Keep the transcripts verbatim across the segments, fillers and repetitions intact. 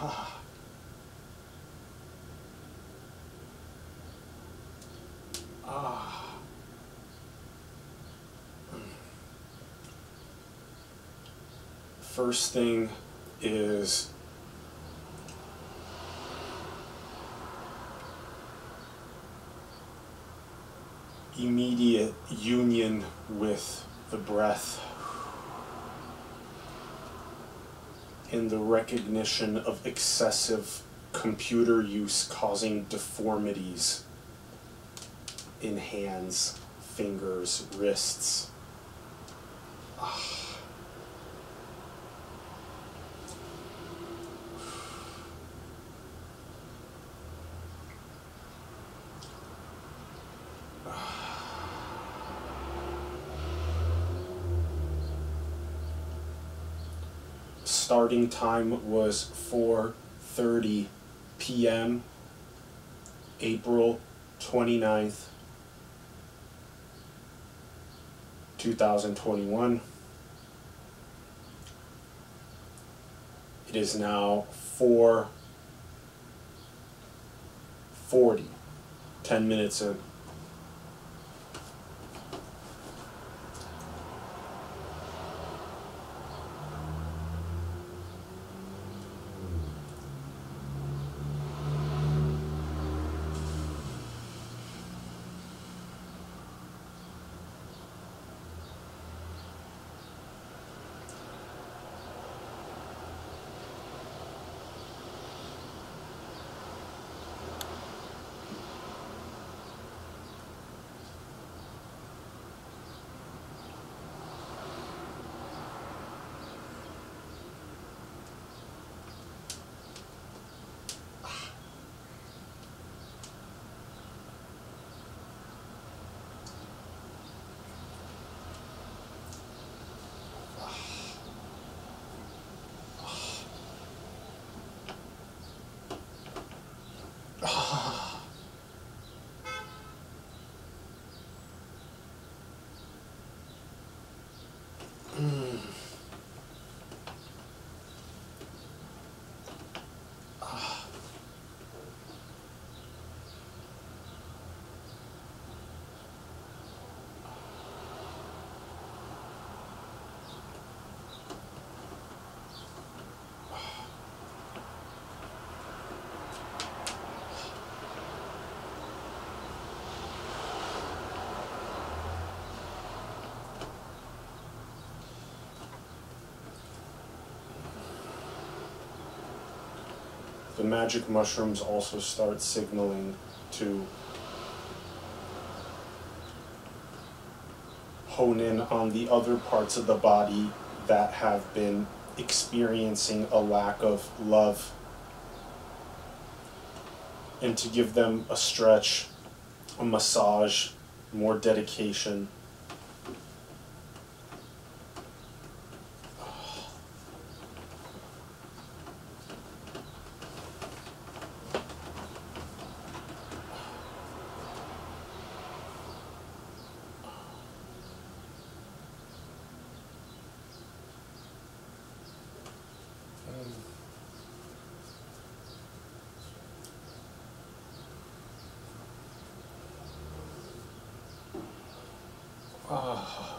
Ah. Ah. First thing is immediate union with the breath and the recognition of excessive computer use causing deformities in hands, fingers, wrists. Ah. Starting time was four thirty p m April twenty-ninth, two thousand twenty-one. It is now four forty, ten minutes in. The magic mushrooms also start signaling to hone in on the other parts of the body that have been experiencing a lack of love, and to give them a stretch, a massage, more dedication. Ah.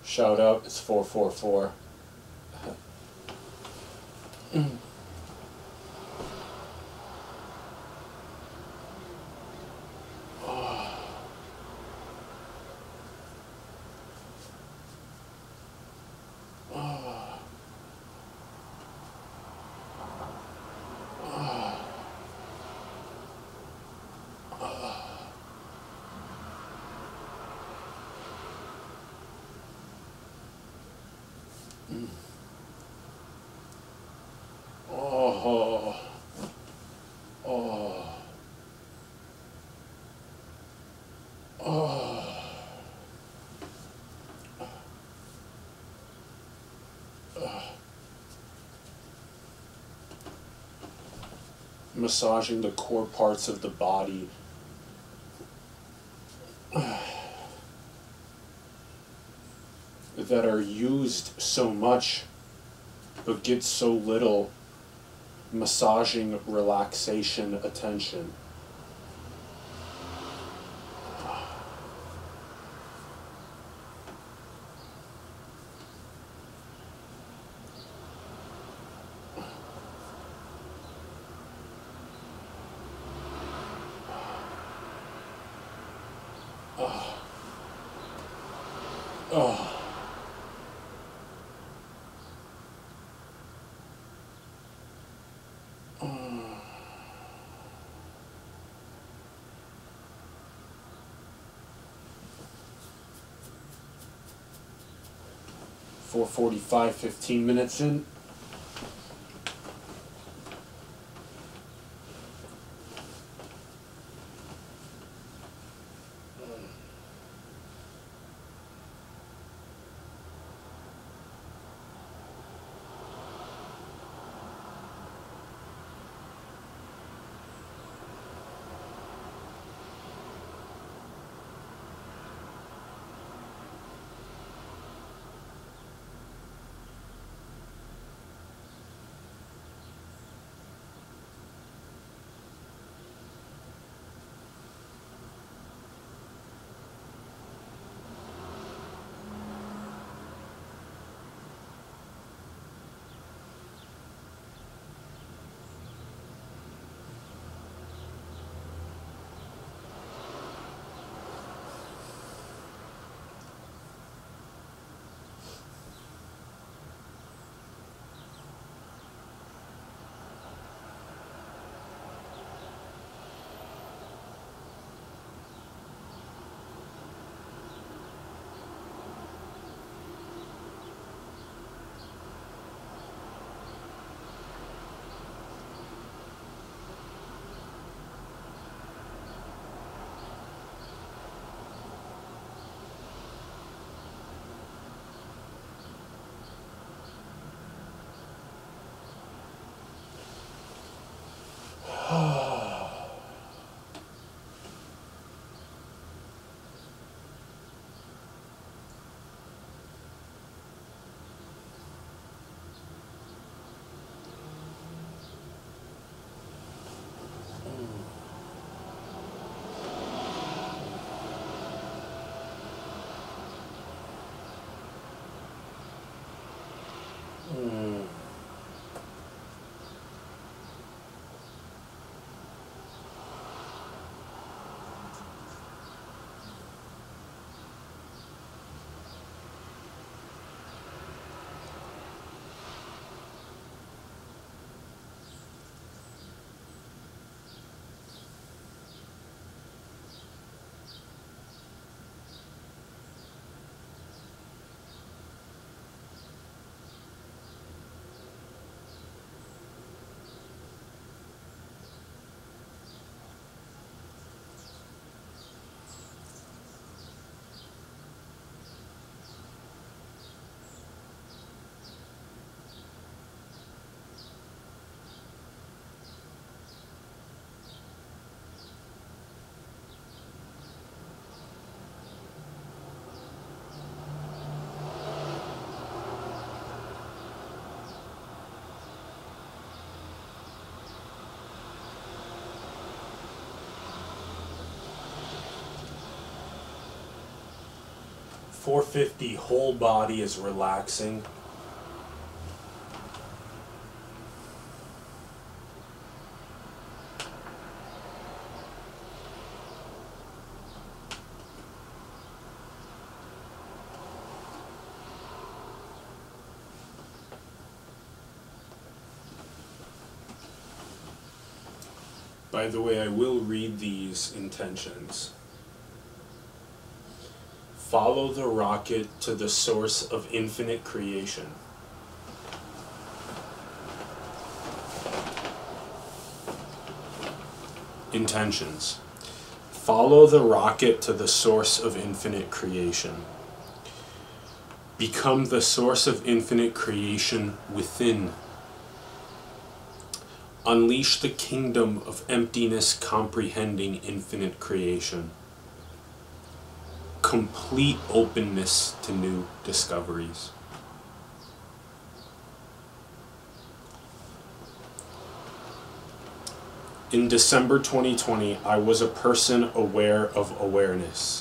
Shout out, it's four four four. Oh, oh, oh. Massaging the core parts of the body. That are used so much but get so little massaging, relaxation, attention. Oh. Oh. four forty-five, fifteen minutes in. four fifty, whole body is relaxing. By the way, I will read these intentions. Follow the rocket to the source of infinite creation. Intentions. Follow the rocket to the source of infinite creation. Become the source of infinite creation within. Unleash the kingdom of emptiness comprehending infinite creation. Complete openness to new discoveries. In December twenty twenty, I was a person aware of awareness.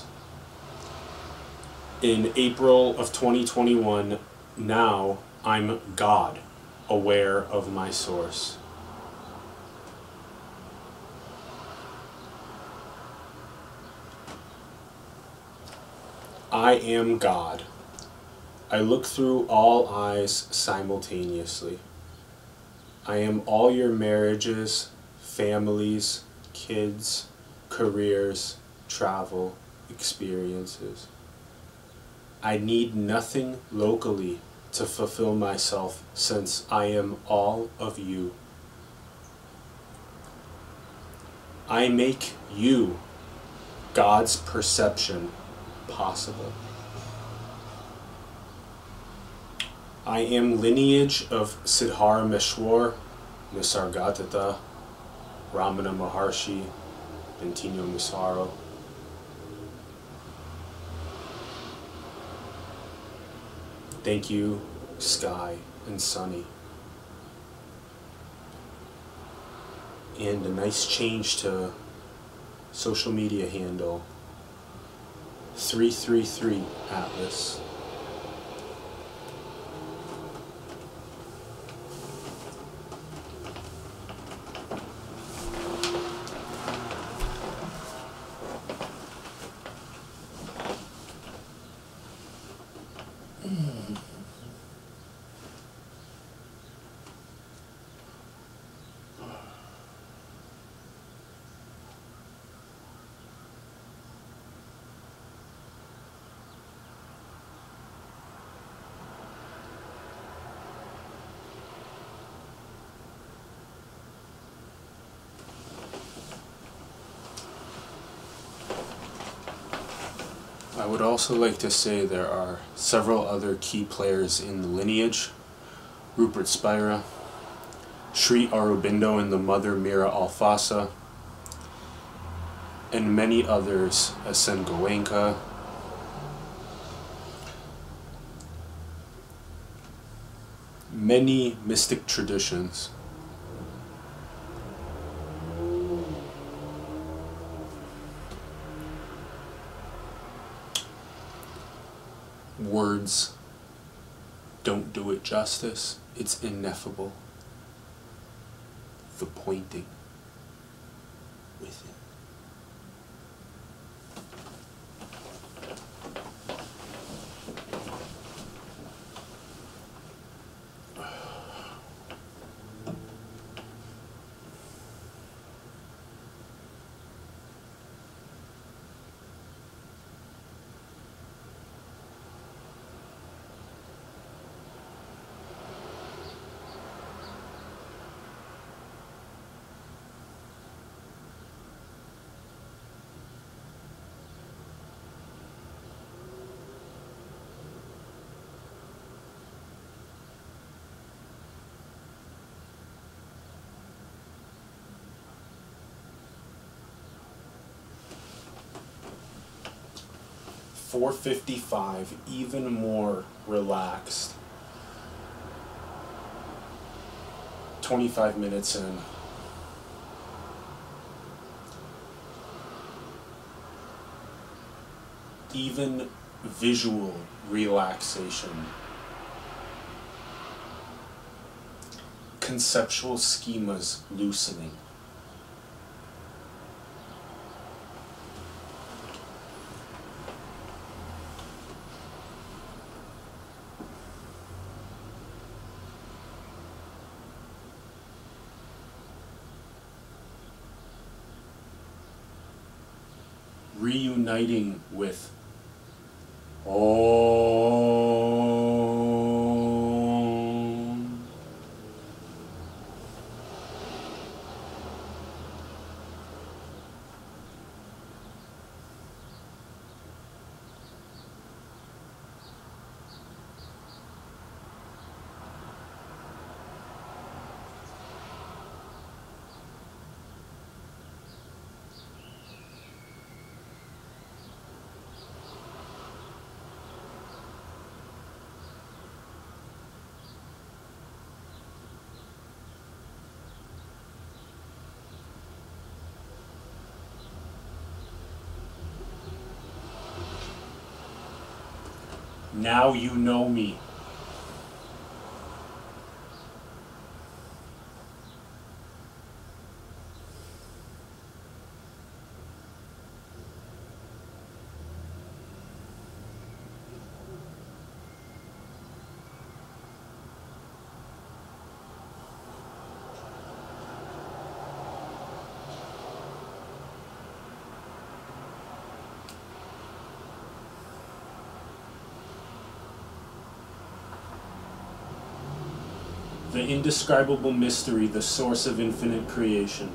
In April of twenty twenty-one, now I'm God, aware of my source. I am God. I look through all eyes simultaneously. I am all your marriages, families, kids, careers, travel, experiences. I need nothing locally to fulfill myself, since I am all of you. I make you, God's perception, possible. I am lineage of Siddharameshwar, Nisargadatta, Ramana Maharshi, Bentinho Massaro. Thank you, Sky and Sunny. And a nice change to social media handle. three three three Atlas. I would also like to say there are several other key players in the lineage. Rupert Spira, Sri Aurobindo and the mother Mira Alfasa, and many others, Asen Goenka, many mystic traditions. Words don't do it justice. It's ineffable. The pointing within. four fifty-five, even more relaxed. twenty-five minutes in. Even visual relaxation, conceptual schemas loosening. Reuniting with Om. Now you know me. The indescribable mystery, the source of infinite creation.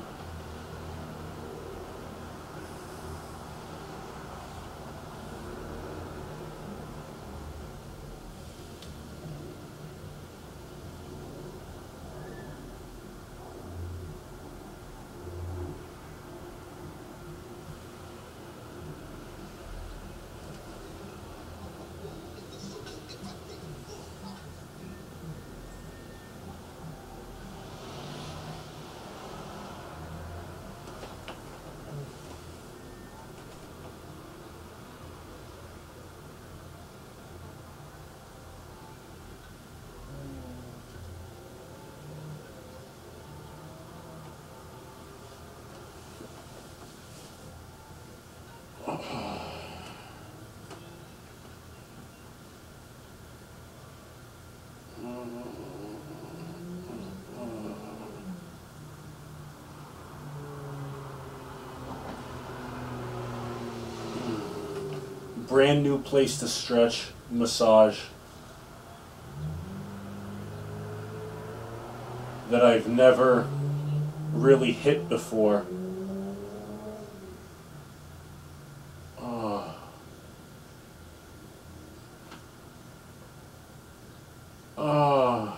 Brand new place to stretch, massage, that I've never really hit before. Oh. Oh.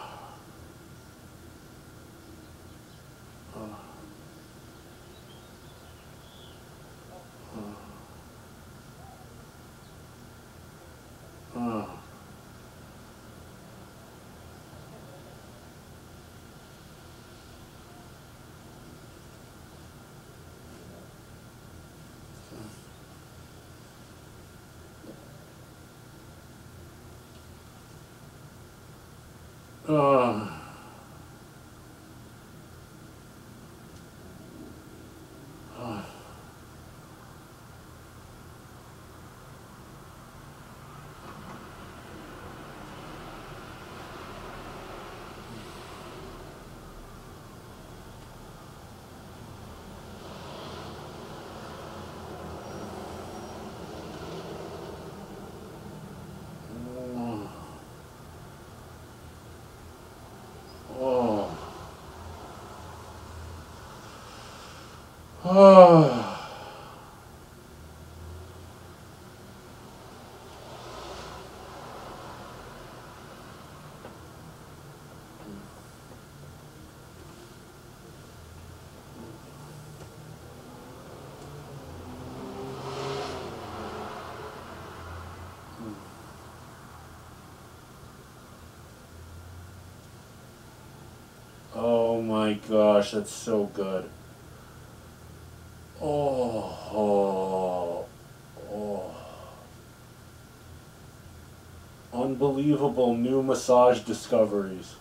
Oh. Oh. Oh. Oh. Oh. Oh my gosh, that's so good. Oh, oh, oh. Unbelievable new massage discoveries.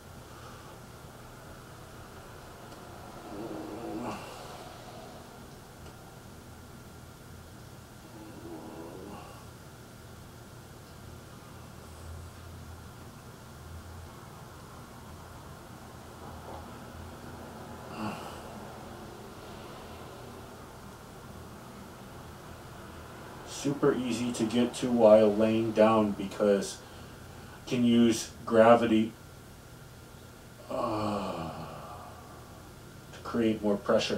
Super easy to get to while laying down because you can use gravity uh, to create more pressure.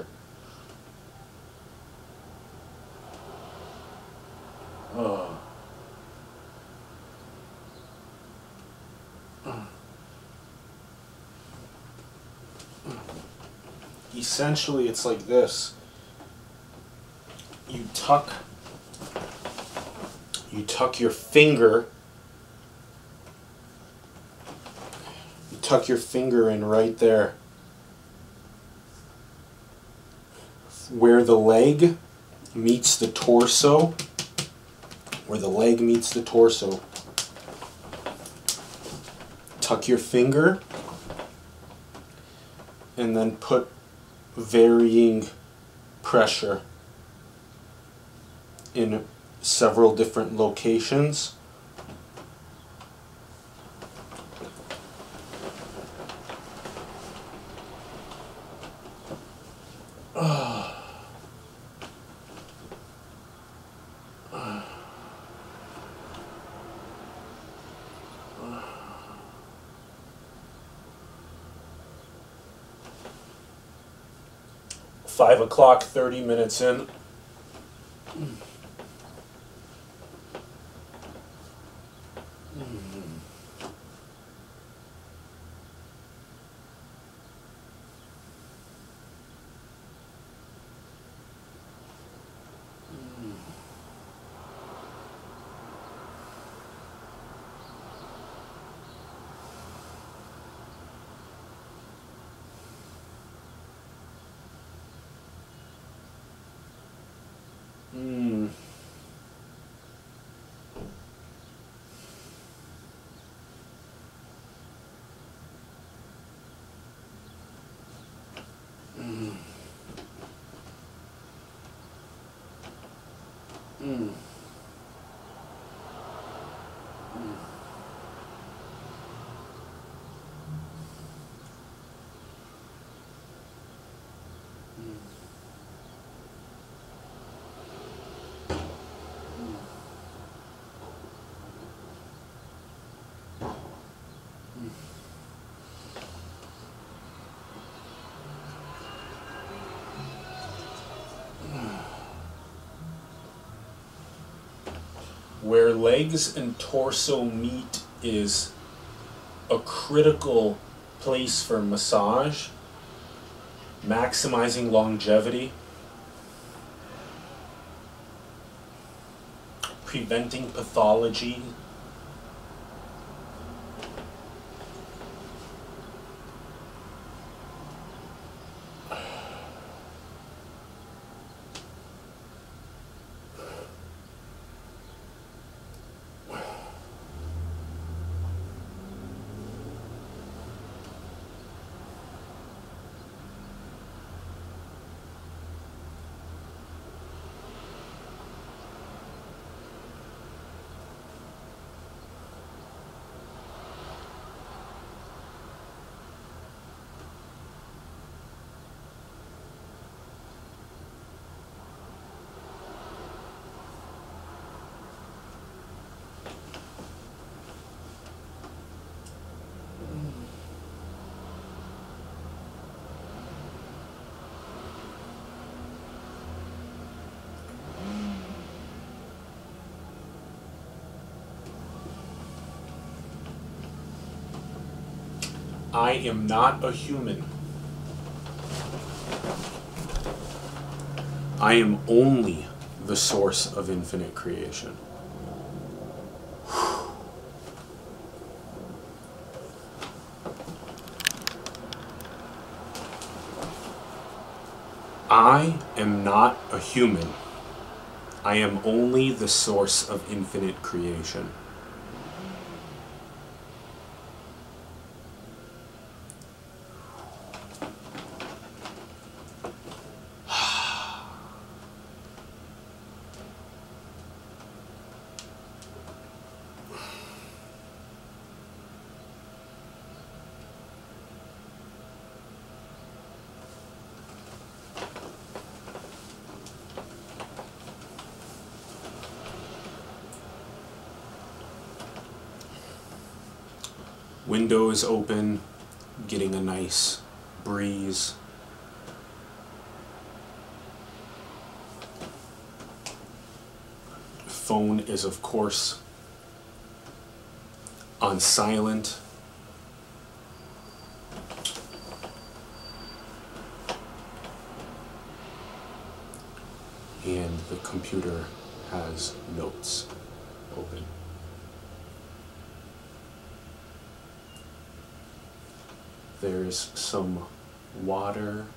Uh. Essentially, it's like this. You tuck You tuck your finger, you tuck your finger in right there, where the leg meets the torso, where the leg meets the torso. Tuck your finger, and then put varying pressure in several different locations. Uh. Uh. Five o'clock, thirty minutes in. Mm. Mm. Mm. Where legs and torso meet is a critical place for massage, maximizing longevity, preventing pathology, I am not a human. I am only the source of infinite creation. I am not a human. I am only the source of infinite creation. Window is open, getting a nice breeze. Phone is, of course, on silent. And the computer has notes open. There's some water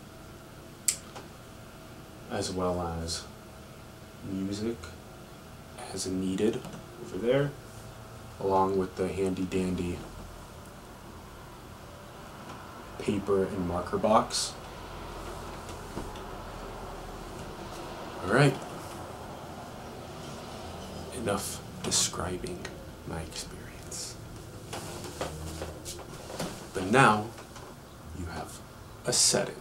as well as music as needed over there, along with the handy dandy paper and marker box. Alright, enough describing my experience. But now you have a setting.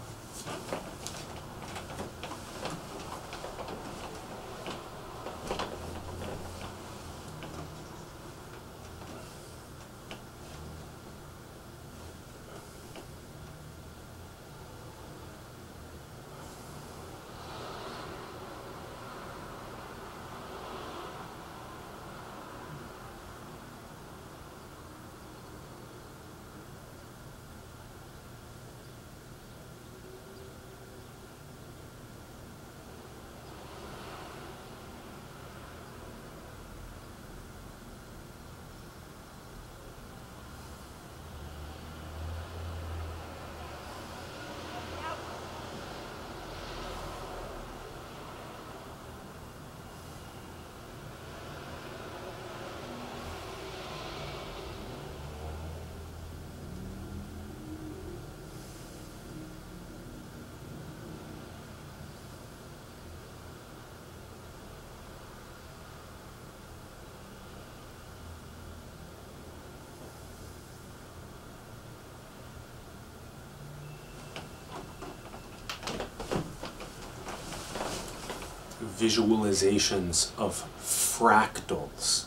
Visualizations of fractals,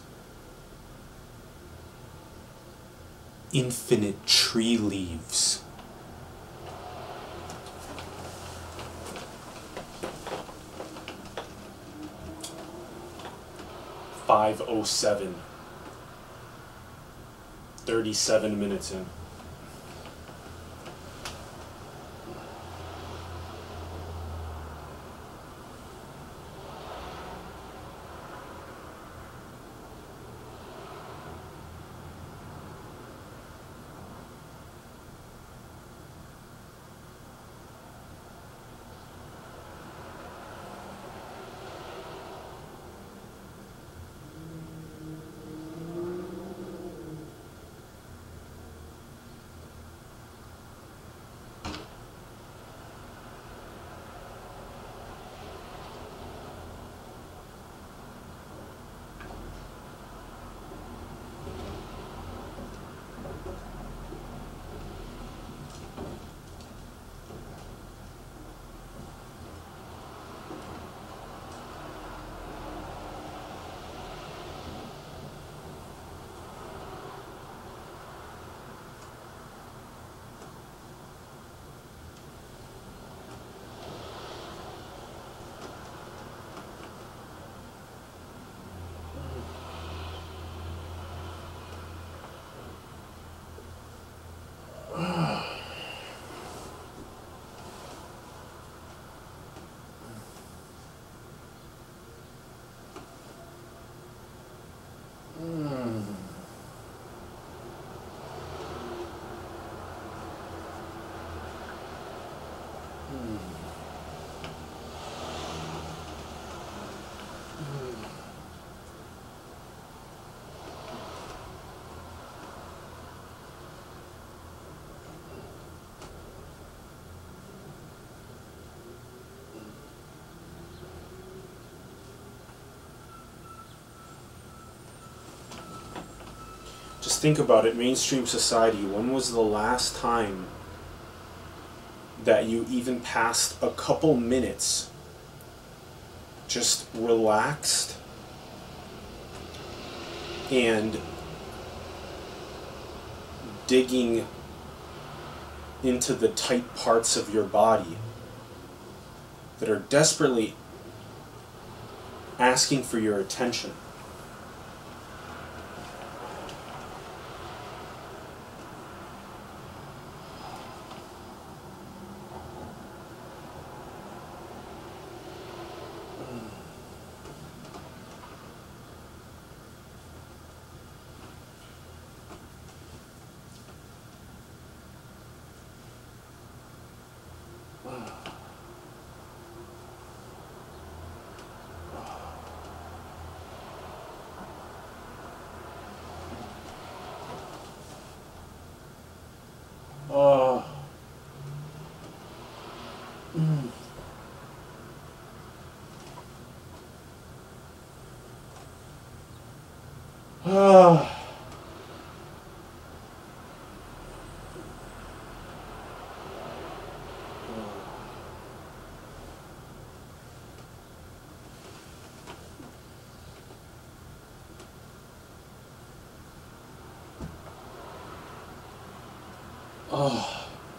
infinite tree leaves, five oh seven, thirty-seven minutes in. Just think about it, mainstream society, when was the last time that you even passed a couple minutes just relaxed and digging into the tight parts of your body that are desperately asking for your attention. Oh. Mm. Ah. Oh.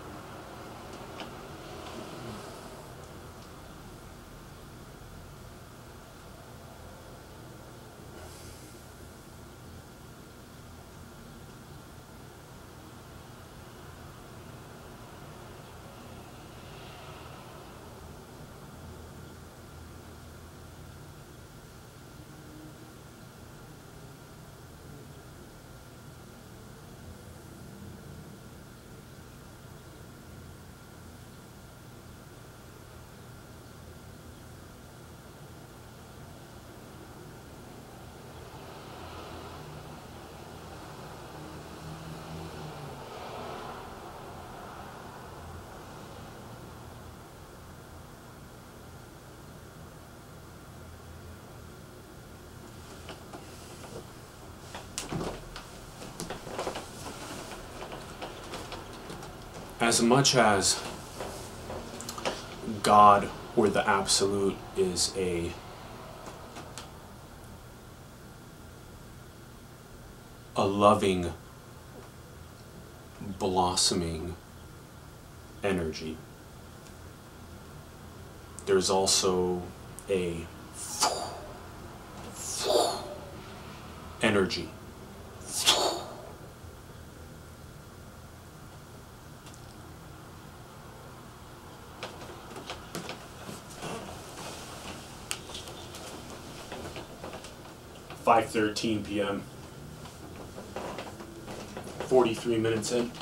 As much as God or the Absolute is a a loving, blossoming energy, there's also a energy. five thirteen p m forty-three minutes in.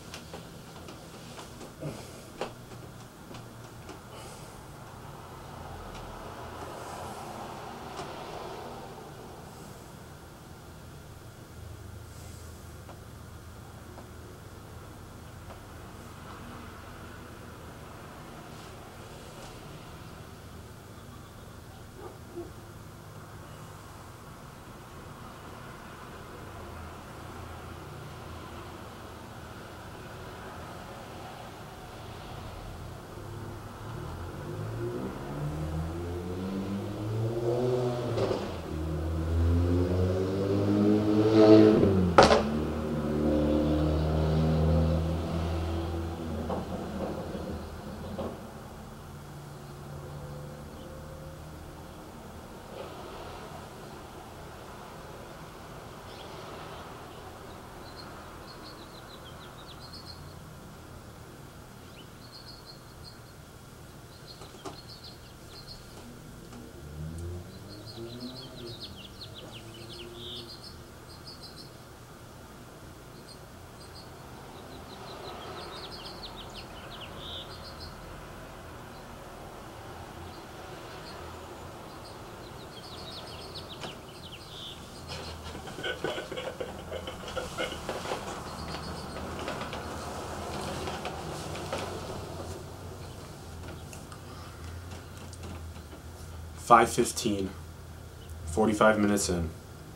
five fifteen, forty-five minutes in.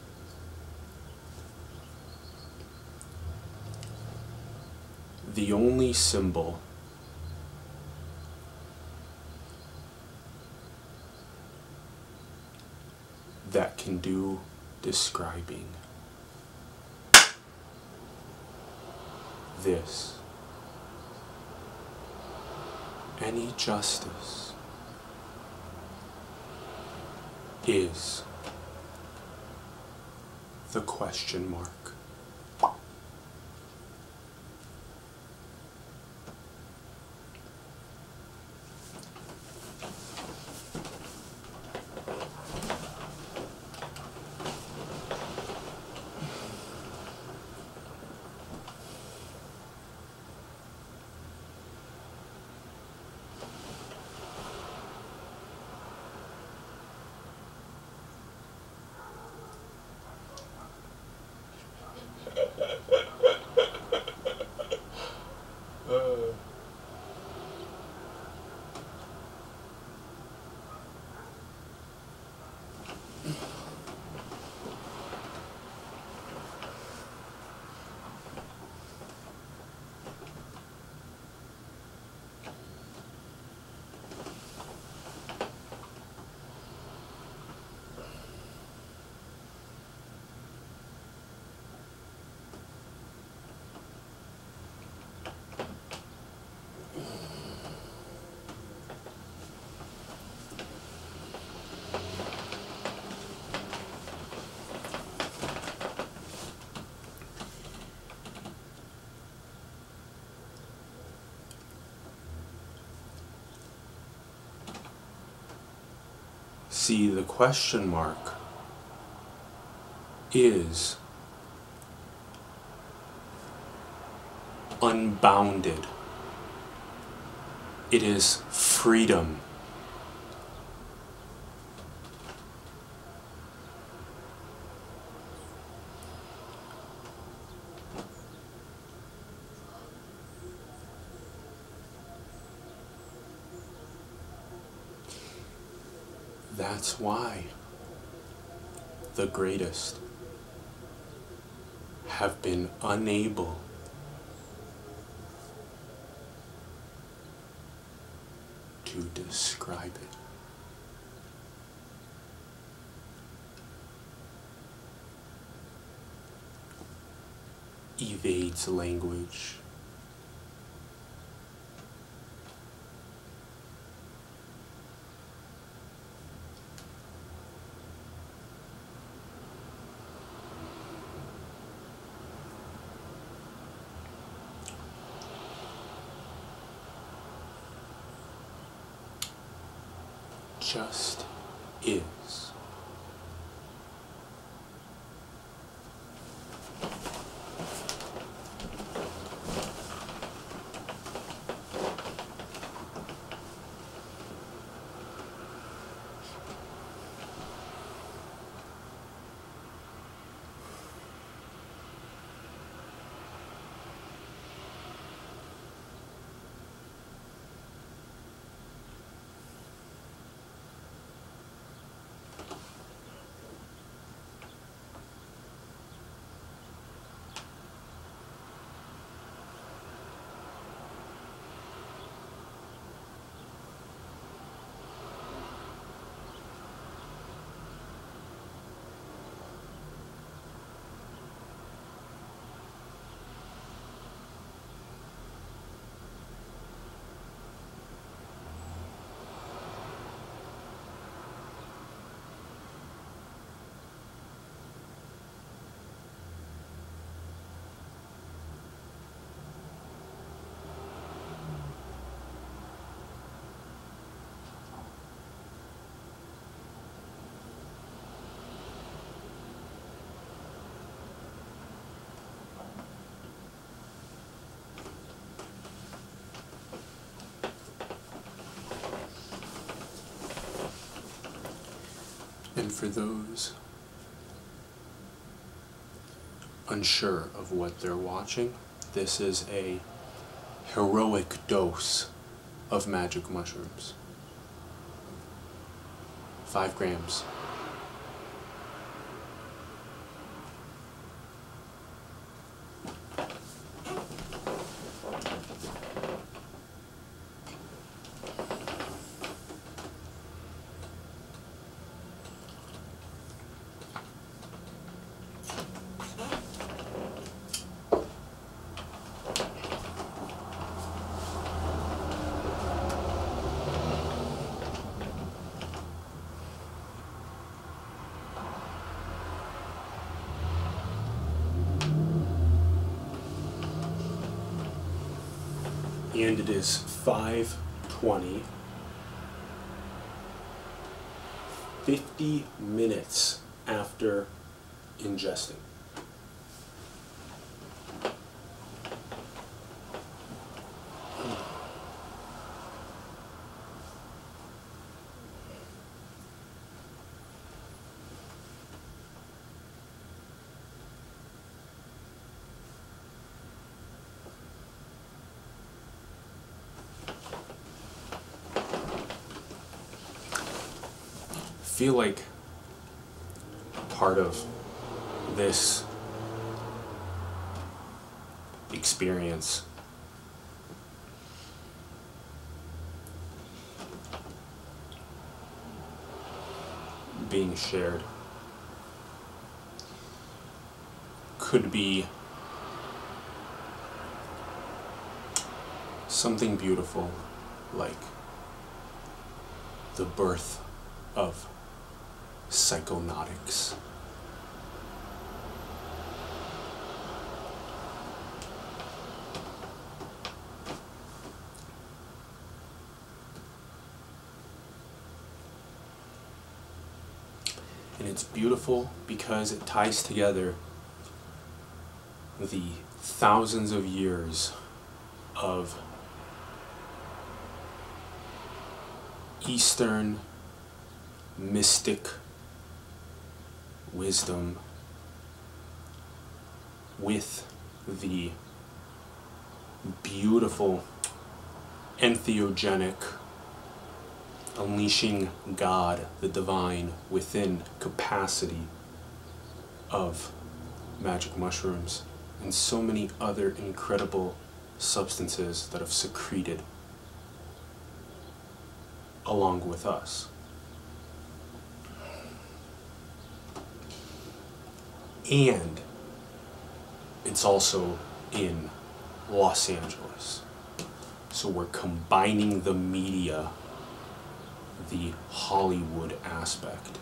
The only symbol that can do describing this. Any justice is the question mark. See, the question mark is unbounded. It is freedom. That's why the greatest have been unable to describe it. Evades language. Just is. And for those unsure of what they're watching, this is a heroic dose of magic mushrooms. Five grams. and it is five twenty. fifty minutes after ingesting. I feel like part of this experience being shared could be something beautiful, like the birth of psychonautics. And it's beautiful because it ties together the thousands of years of Eastern mystic wisdom with the beautiful entheogenic unleashing God, the divine, within capacity of magic mushrooms and so many other incredible substances that have secreted along with us. And it's also in Los Angeles. So we're combining the media, the Hollywood aspect,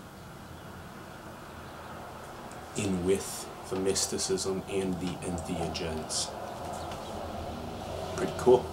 in with the mysticism and the entheogens. Pretty cool.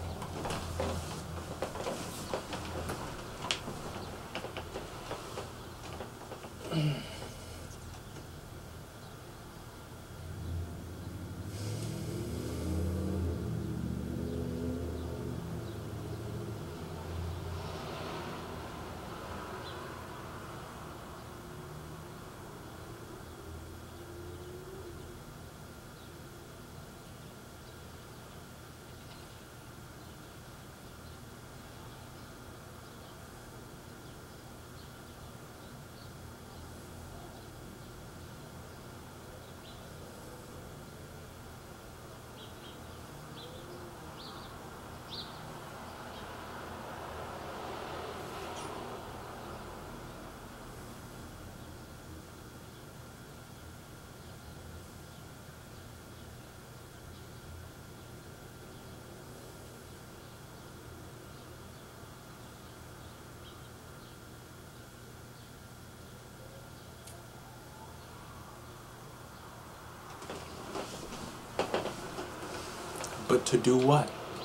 But to do what?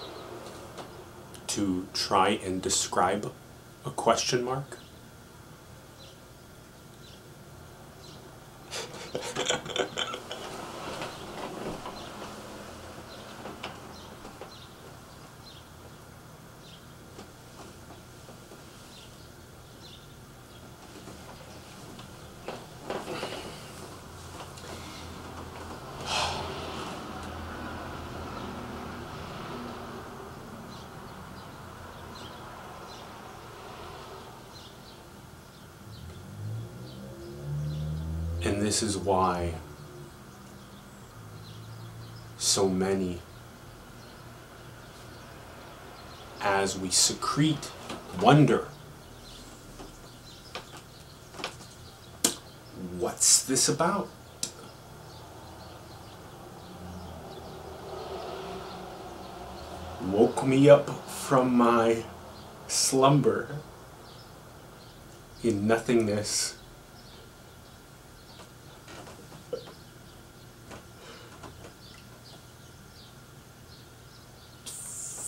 To try and describe a question mark? And this is why so many, as we secrete, wonder, what's this about? Woke me up from my slumber in nothingness.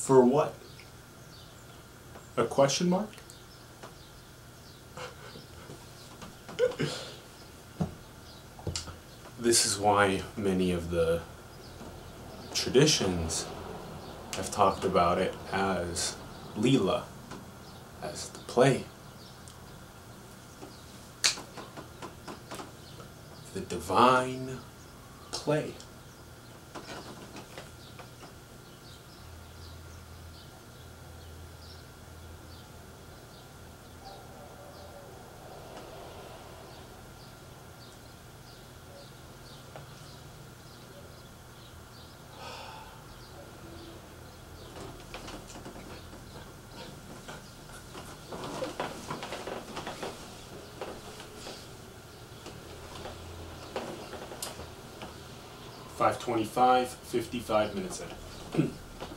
For what? A question mark? This is why many of the traditions have talked about it as Leela, as the play. The divine play. five twenty-five, fifty-five minutes in.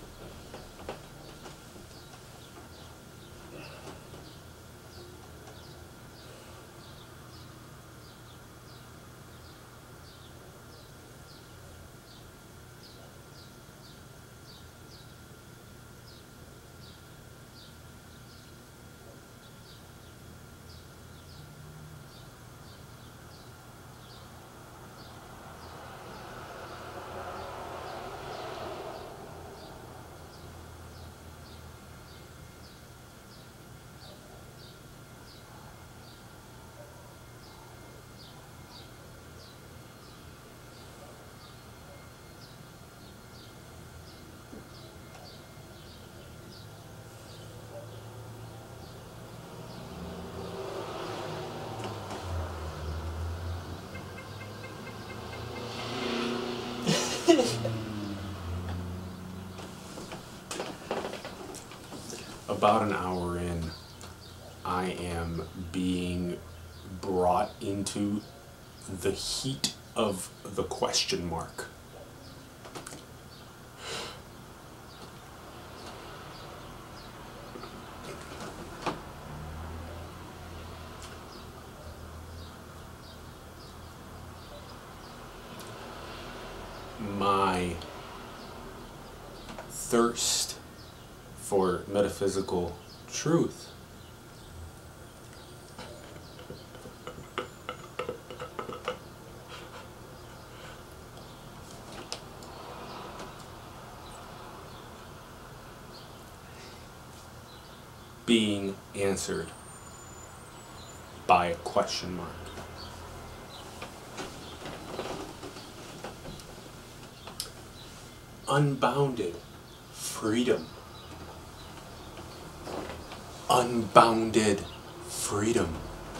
About an hour in, I am being brought into the heat of the question mark. My thirst for metaphysical truth being answered by a question mark. Unbounded freedom. Unbounded freedom.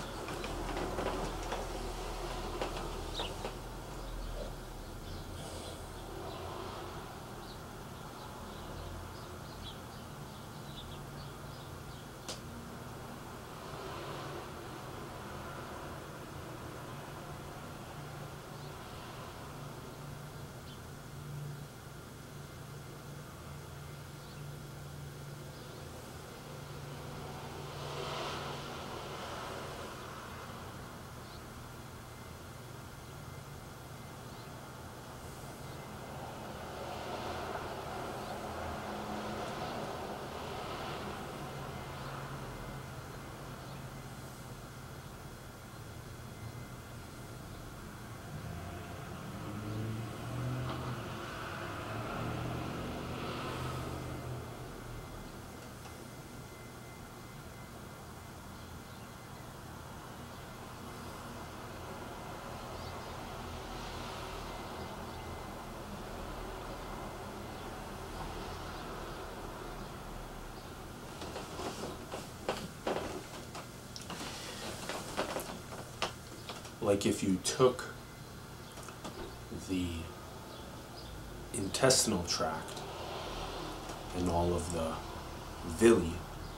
Like if you took the intestinal tract and all of the villi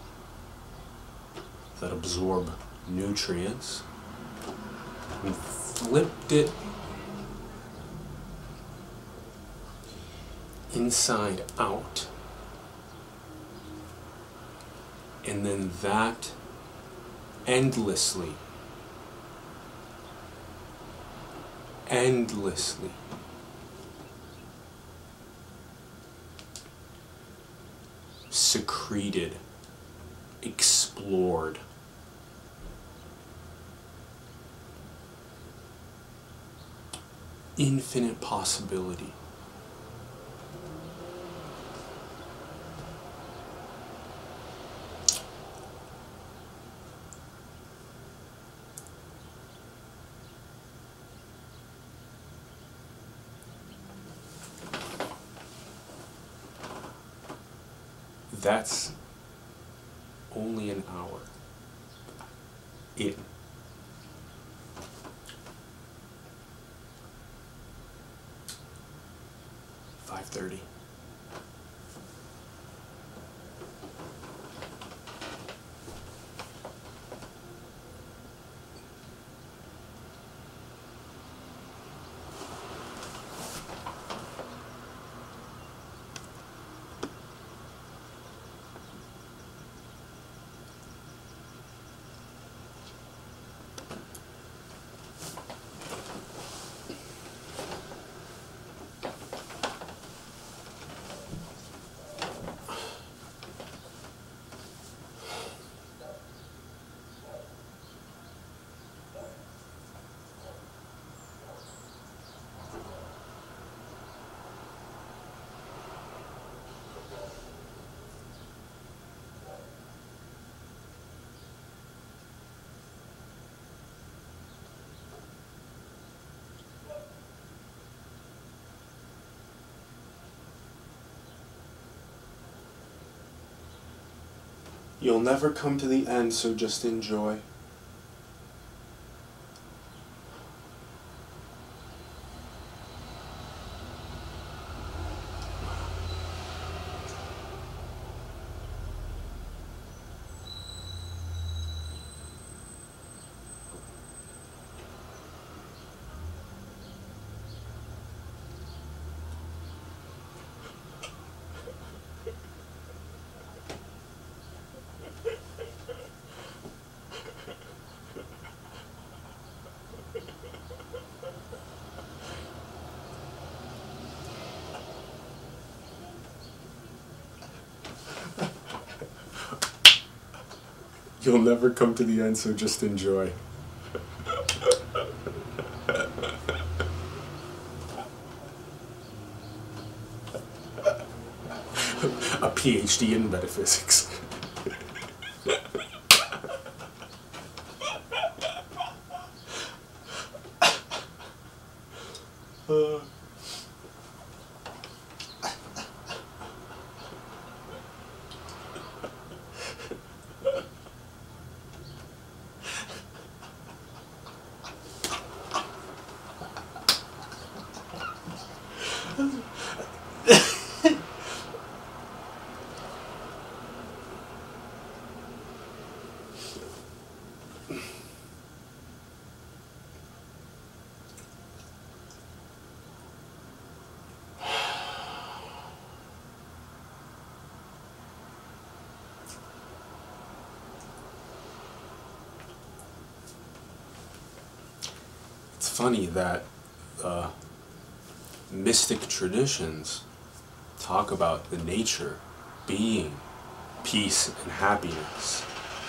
that absorb nutrients and flipped it inside out, and then that endlessly endlessly secreted, explored. Infinite possibility. That's only an hour in. five thirty. You'll never come to the end, so just enjoy. You'll never come to the end, so just enjoy. A PhD in metaphysics. uh. It's funny that uh, mystic traditions talk about the nature being peace and happiness.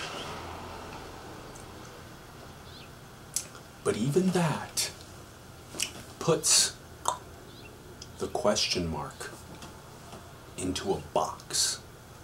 But even that puts the question mark into a box.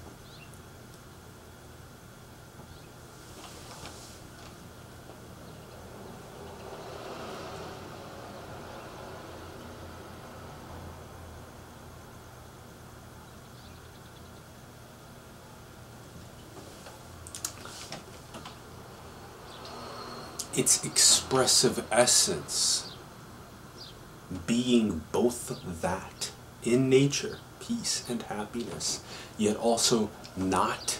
Its expressive essence being both that in nature, peace and happiness, yet also not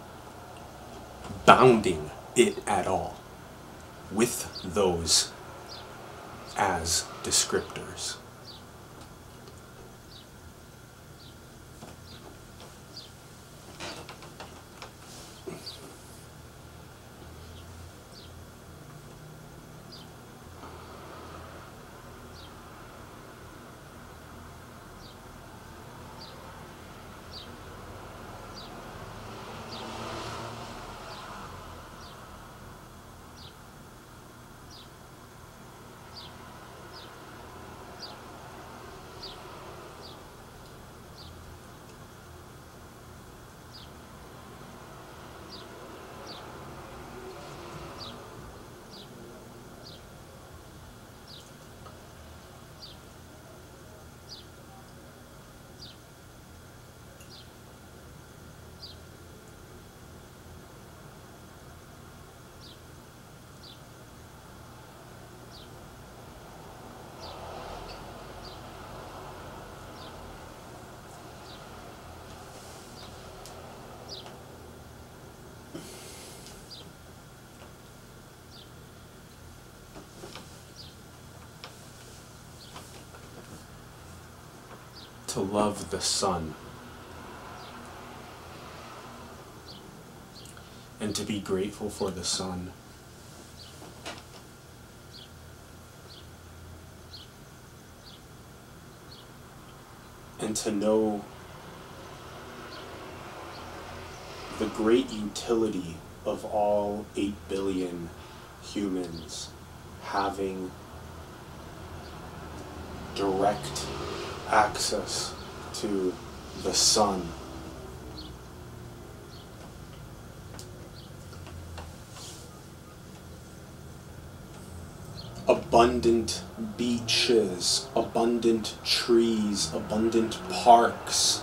bounding it at all with those as descriptors. to love the sun and to be grateful for the sun. And to know the great utility of all eight billion humans having direct access to the sun. Abundant beaches, abundant trees, abundant parks.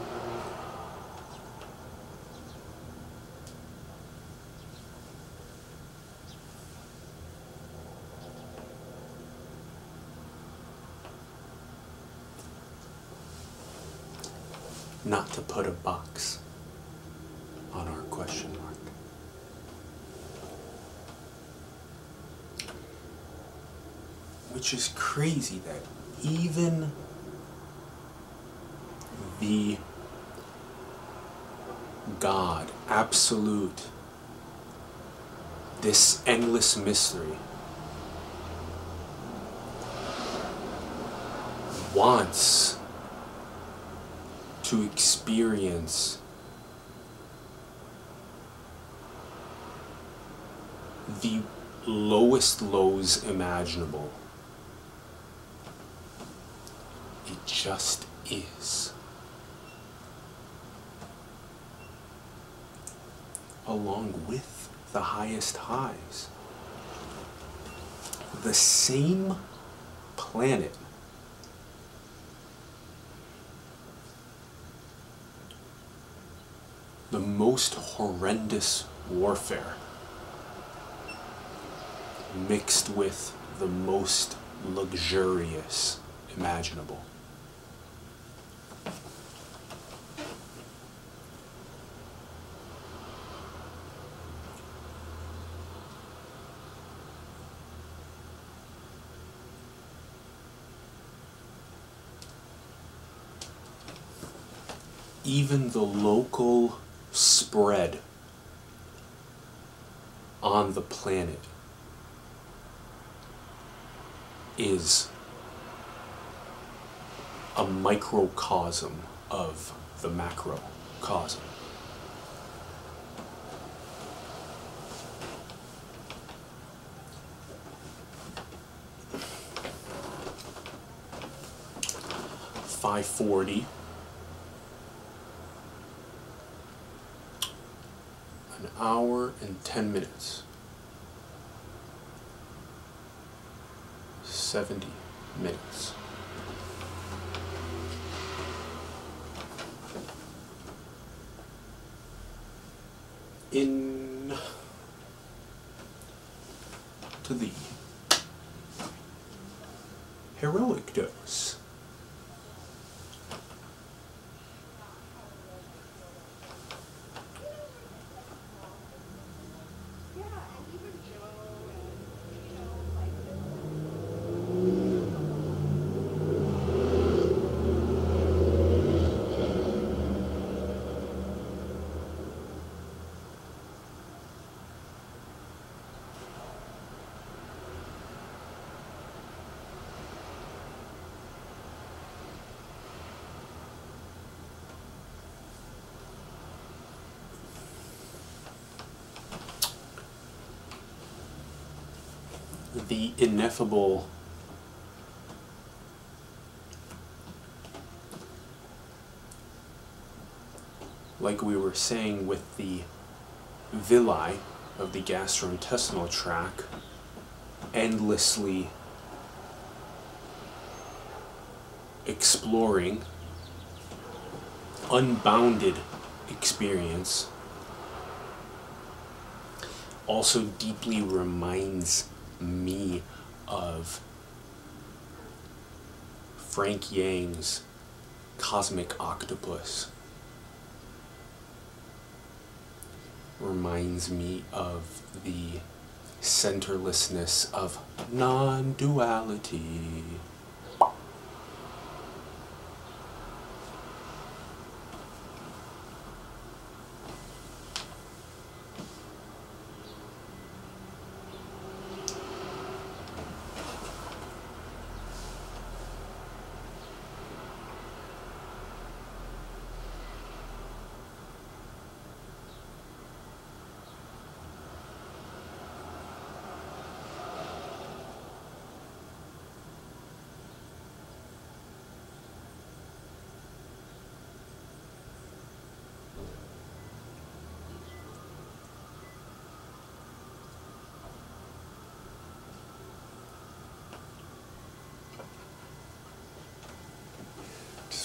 Not to put a box on our question mark. Which is crazy that even the God, absolute, this endless mystery, wants to experience the lowest lows imaginable. It just is. Along with the highest highs. The same planet the most horrendous warfare mixed with the most luxurious imaginable. Even the local spread on the planet is a microcosm of the macrocosm. five forty. An hour and ten minutes. Seventy minutes. In to the heroic dose. The ineffable like we were saying with the villi of the gastrointestinal tract, endlessly exploring unbounded experience, also deeply reminds me of Frank Yang's Cosmic Octopus. Reminds me of the centerlessness of non-duality.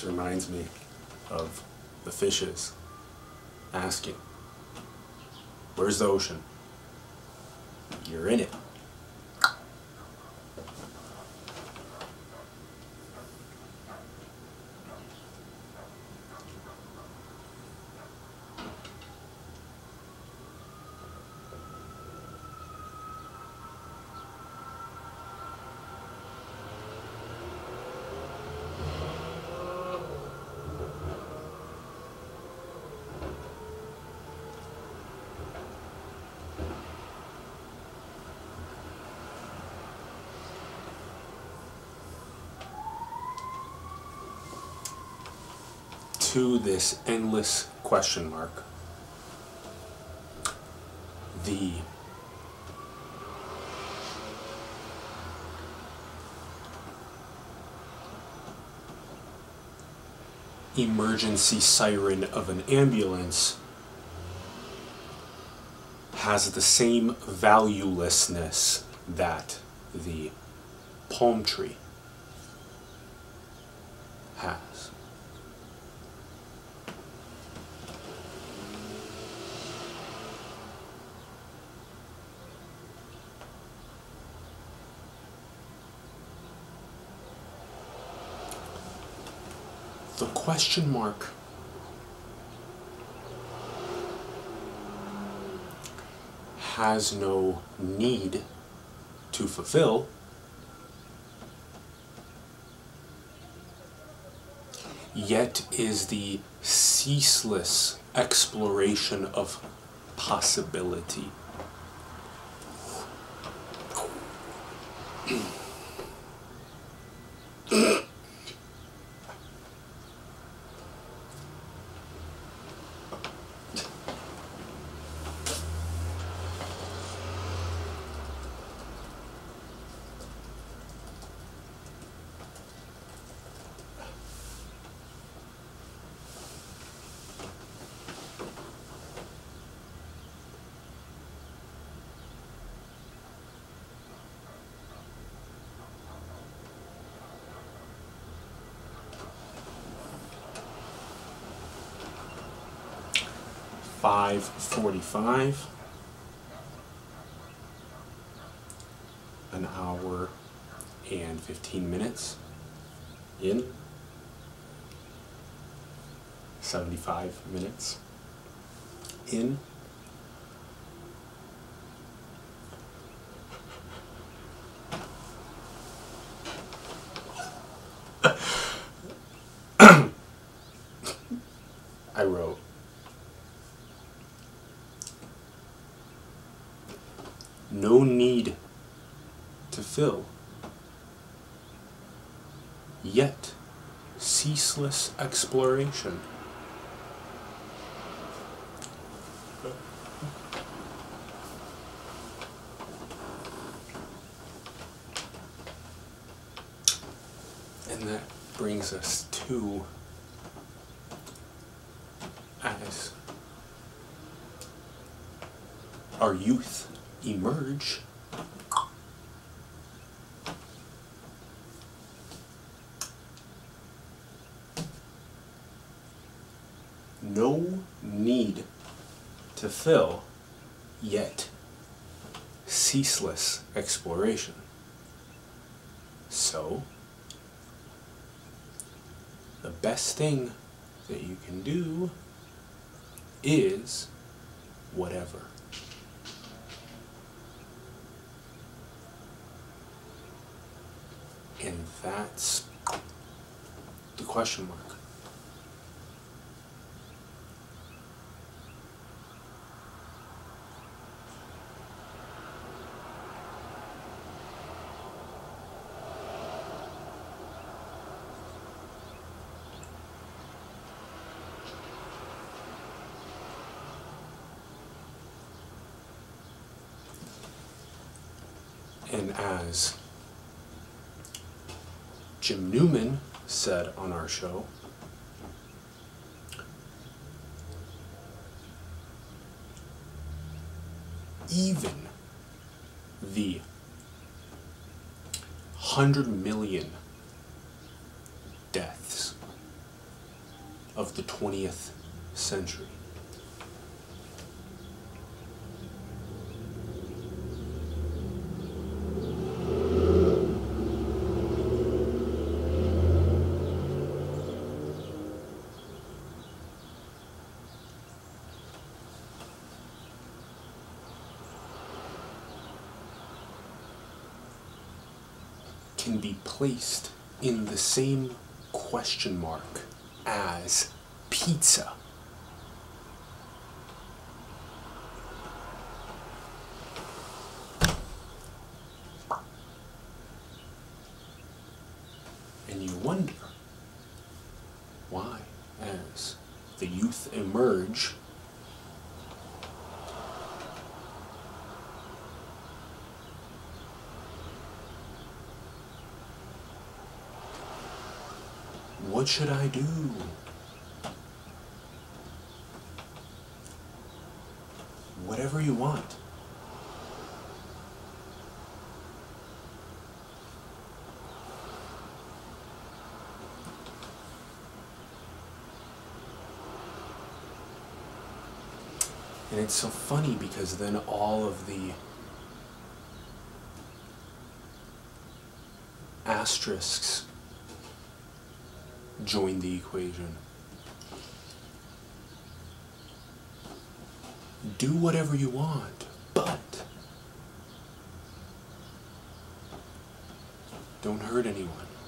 This reminds me of the fishes asking, "Where's the ocean?" "You're in it." To this endless question mark, the emergency siren of an ambulance has the same valuelessness that the palm tree has. The question mark has no need to fulfill, yet is the ceaseless exploration of possibility. five forty-five, an hour and fifteen minutes in, seventy-five minutes in. I wrote, no need to fill, yet ceaseless exploration. And that brings us to, as our youth emerge, no need to fill, yet ceaseless exploration. So, the best thing that you can do is whatever. And that's the question mark. And as Jim Newman said on our show, even the hundred million deaths of the twentieth century. Can be placed in the same question mark as pizza. And you wonder why, as the youth emerge, what should I do? Whatever you want. And it's so funny because then all of the asterisks join the equation. Do whatever you want, but don't hurt anyone.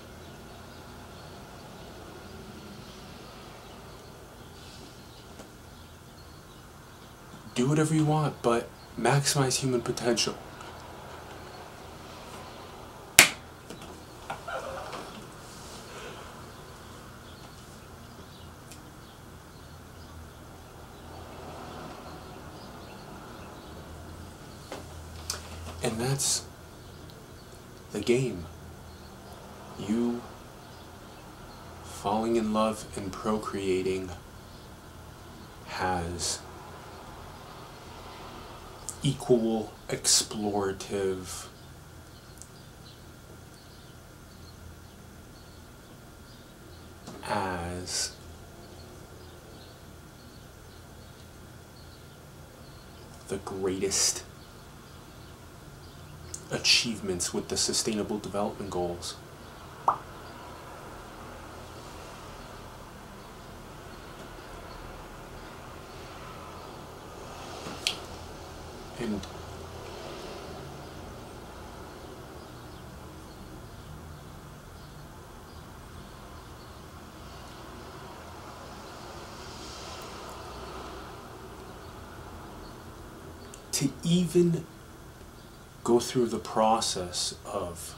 Do whatever you want, but maximize human potential. And that's the game. You falling in love and procreating has equal explorative as the greatest achievements with the Sustainable Development Goals. And to even go through the process of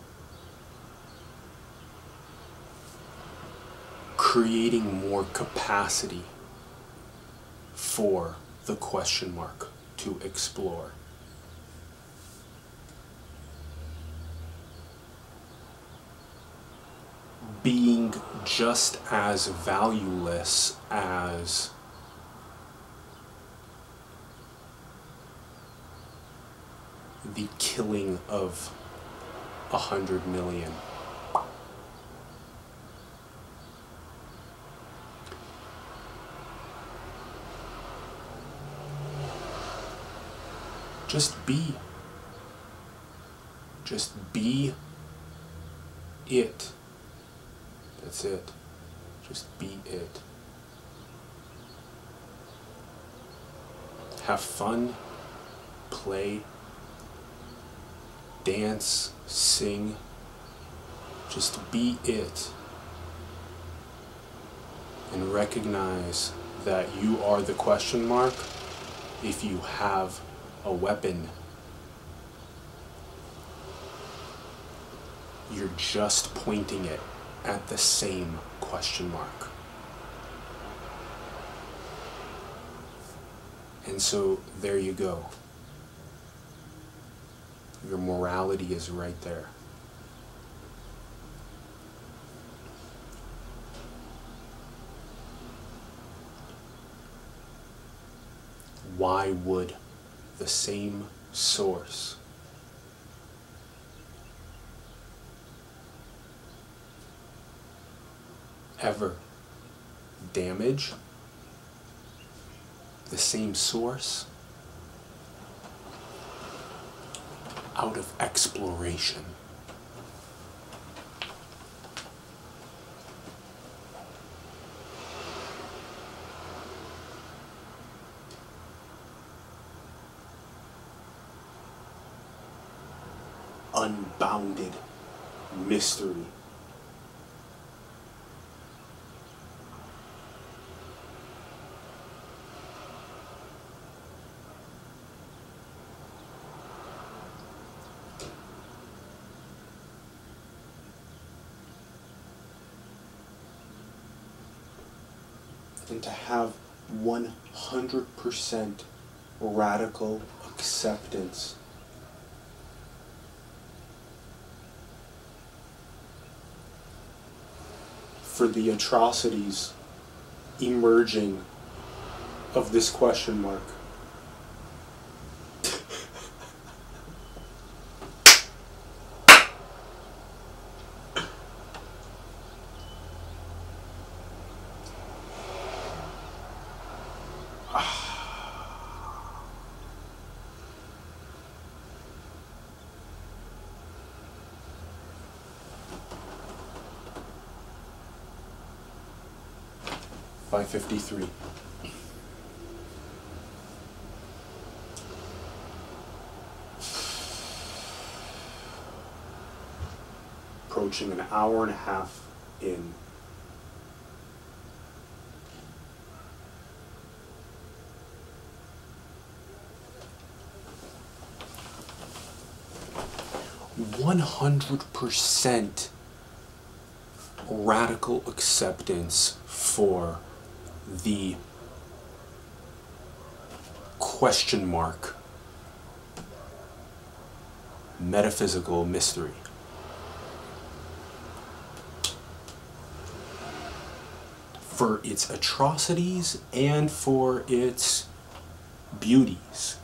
creating more capacity for the question mark to explore. Being just as valueless as the killing of a hundred million. Just be. Just be it. That's it. Just be it. Have fun, play, dance, sing. Just be it. And recognize that you are the question mark if you have a weapon. You're just pointing it at the same question mark. And so there you go. Your morality is right there. Why would the same source ever damage, the same source, out of exploration. Unbounded mystery. And to have one hundred percent radical acceptance for the atrocities emerging of this question mark. five fifty-three. Approaching an hour and a half in. one hundred percent radical acceptance for the question mark metaphysical mystery. For its atrocities and for its beauties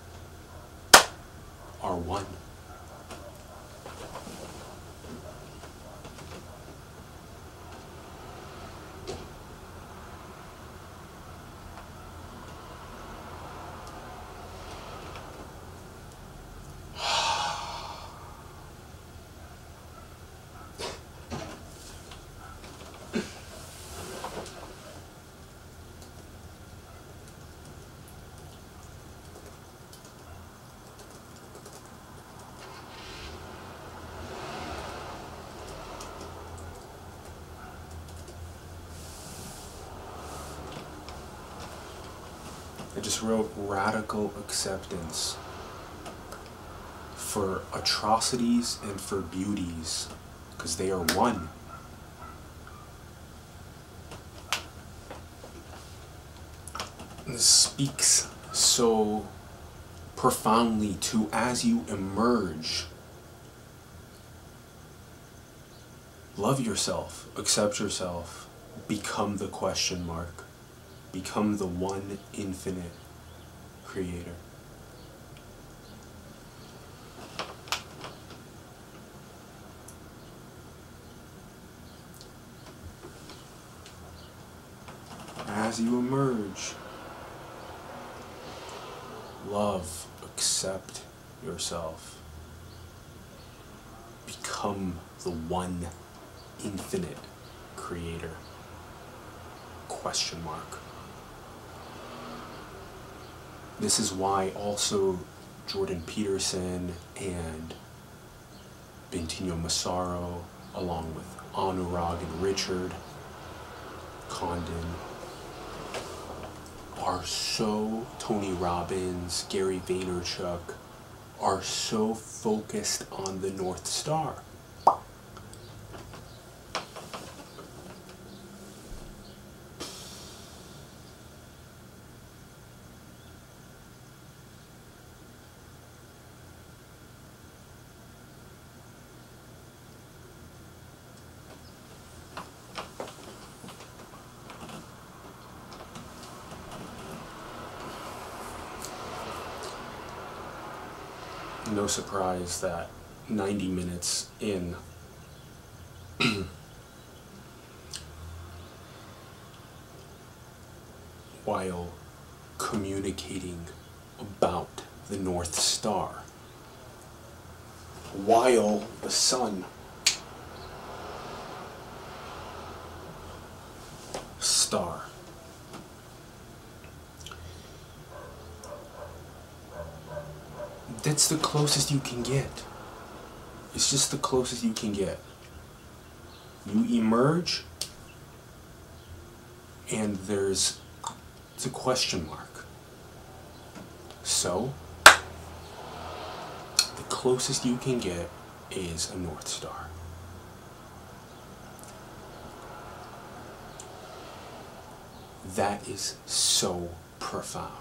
are one. I just wrote radical acceptance for atrocities and for beauties, because they are one. And this speaks so profoundly to, as you emerge, love yourself, accept yourself, become the question mark. Become the one infinite creator. As you emerge, love, accept yourself. Become the one infinite creator. Question mark. This is why also Jordan Peterson and Bentinho Massaro, along with Anurag and Richard Condon, are so, Tony Robbins, Gary Vaynerchuk, are so focused on the North Star. No surprise that ninety minutes in, while communicating about the North Star, while the sun star that's the closest you can get. It's just the closest you can get. You emerge and there's it's a question mark. So the closest you can get is a North Star. That is so profound.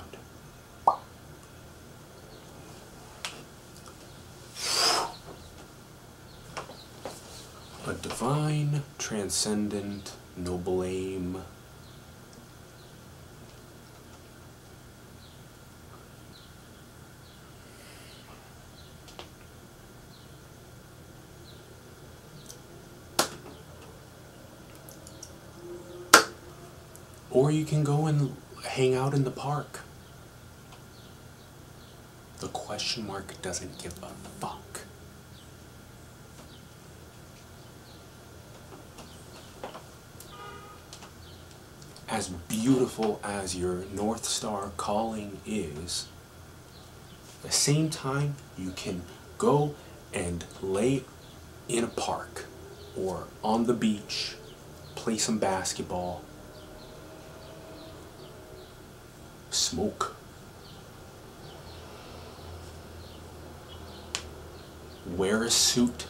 A divine, transcendent, noble aim. Or you can go and hang out in the park. The question mark doesn't give a fuck. As beautiful as your North Star calling is, at the same time you can go and lay in a park or on the beach, play some basketball, smoke, wear a suit,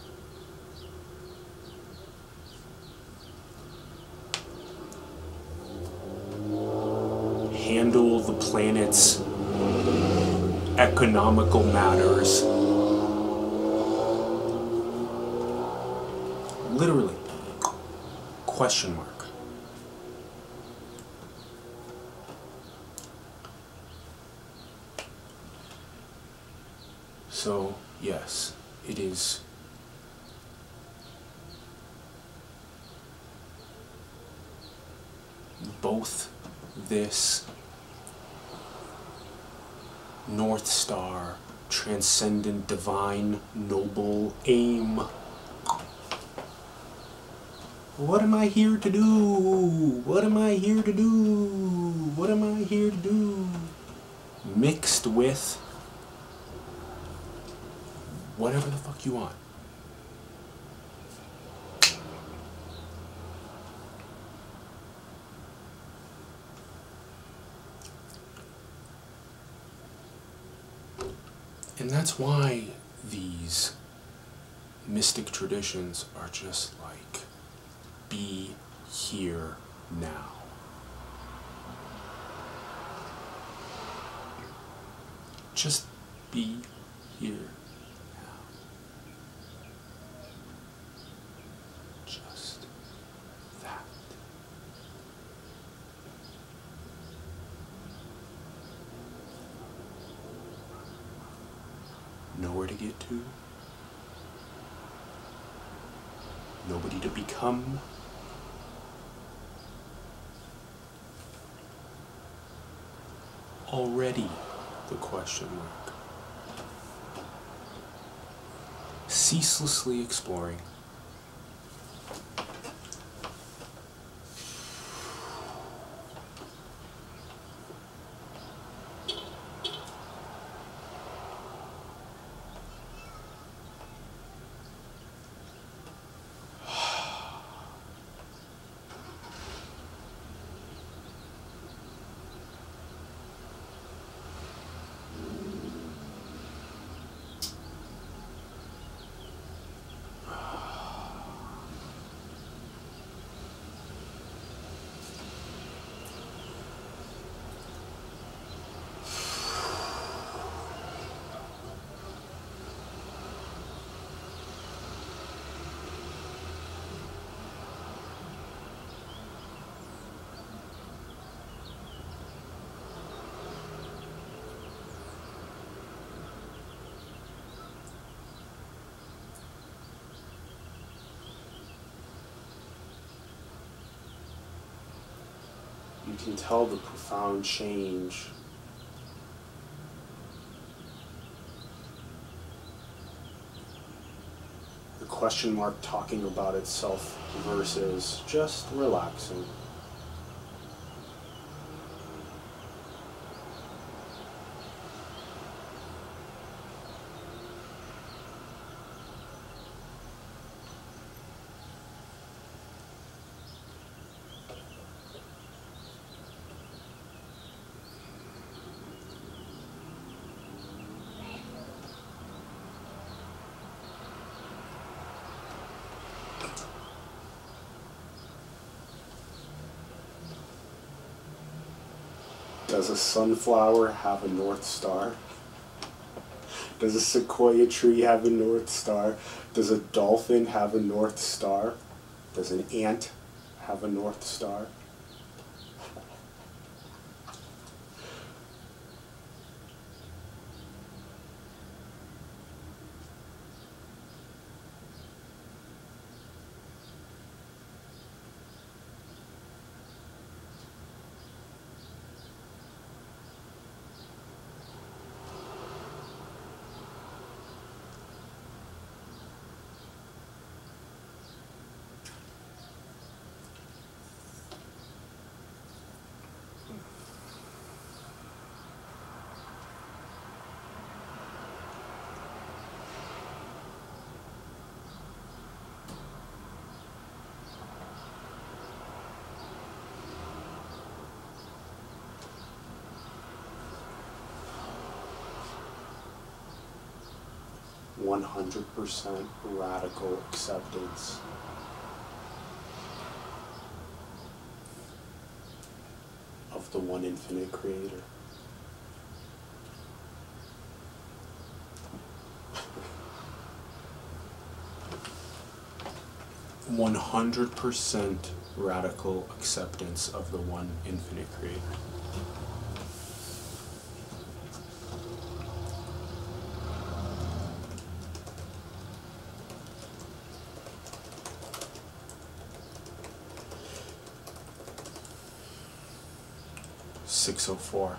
handle the planet's economical matters. Literally, question mark. So, yes, it is both this North Star, transcendent, divine, noble aim. What am I here to do? What am I here to do? What am I here to do? Mixed with whatever the fuck you want. And that's why these mystic traditions are just like, be here now. Just be here now. Just that. Nowhere to get to. Nobody to become. Already the question mark. Ceaselessly exploring. you can tell the profound change the question mark talking about itself versus just relaxing. Does a sunflower have a North Star? Does a sequoia tree have a North Star? Does a dolphin have a North Star? Does an ant have a North Star? one hundred percent radical acceptance of the one infinite creator. one hundred percent radical acceptance of the one infinite creator. six oh four.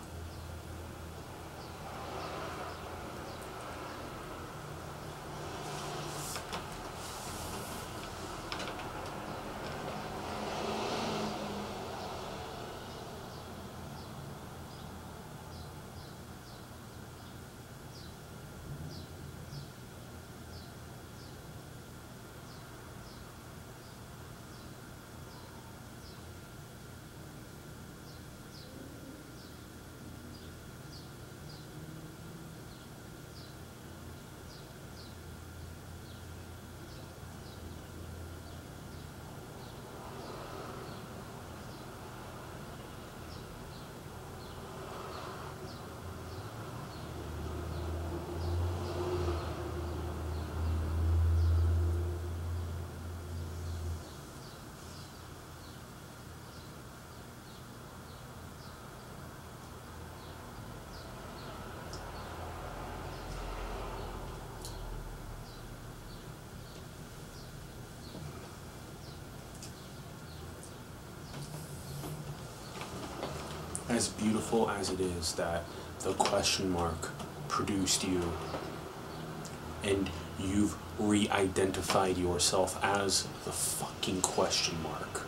As beautiful as it is that the question mark produced you and you've re-identified yourself as the fucking question mark.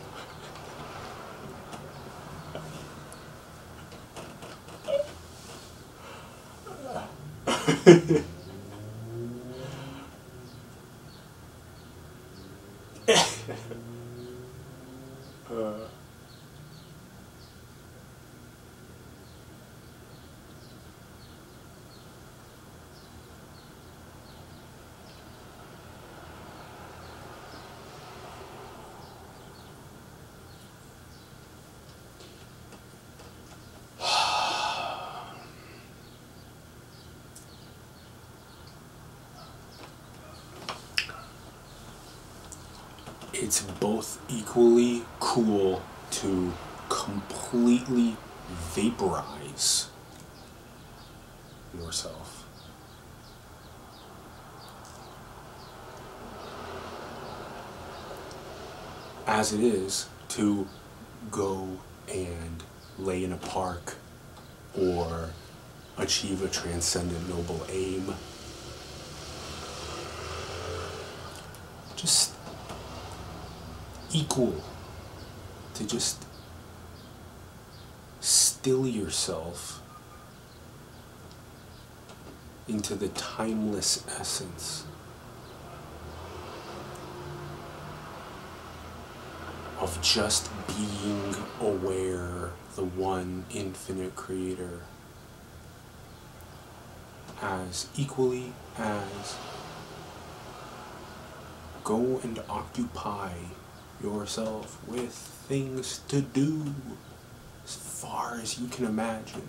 uh. It's both equally cool to completely vaporize yourself. As it is to go and lay in a park or achieve a transcendent noble aim. Just equal to just still yourself into the timeless essence of just being aware, the one infinite creator, as equally as go and occupy yourself with things to do as far as you can imagine.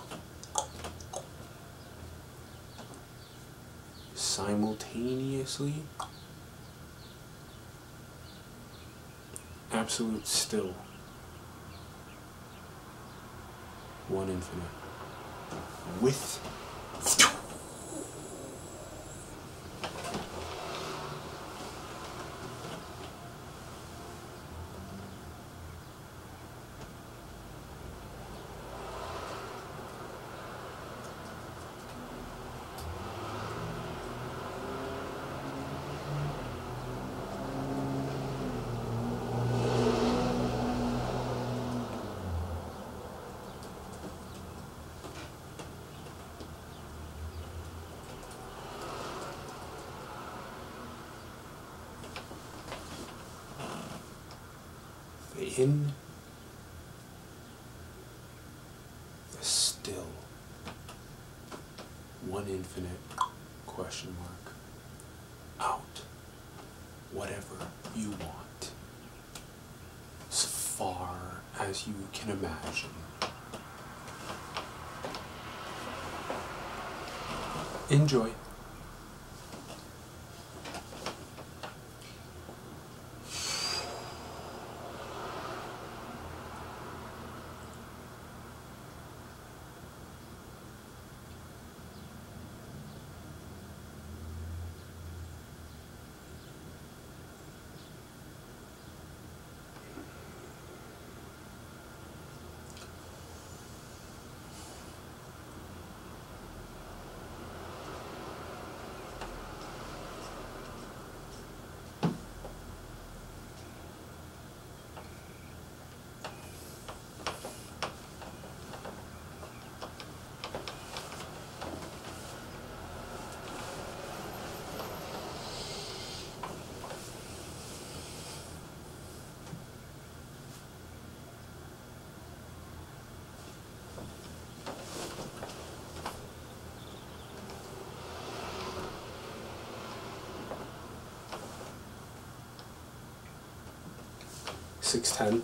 Simultaneously, absolute still, one infinite, with in the still, one infinite, question mark, out, whatever you want, as far as you can imagine. Enjoy. six ten.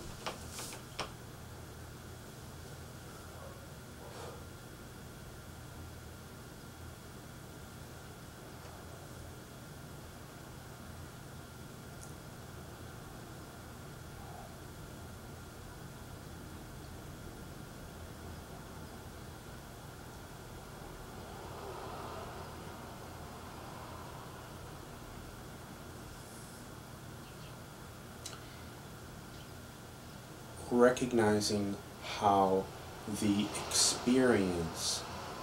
Recognizing how the experience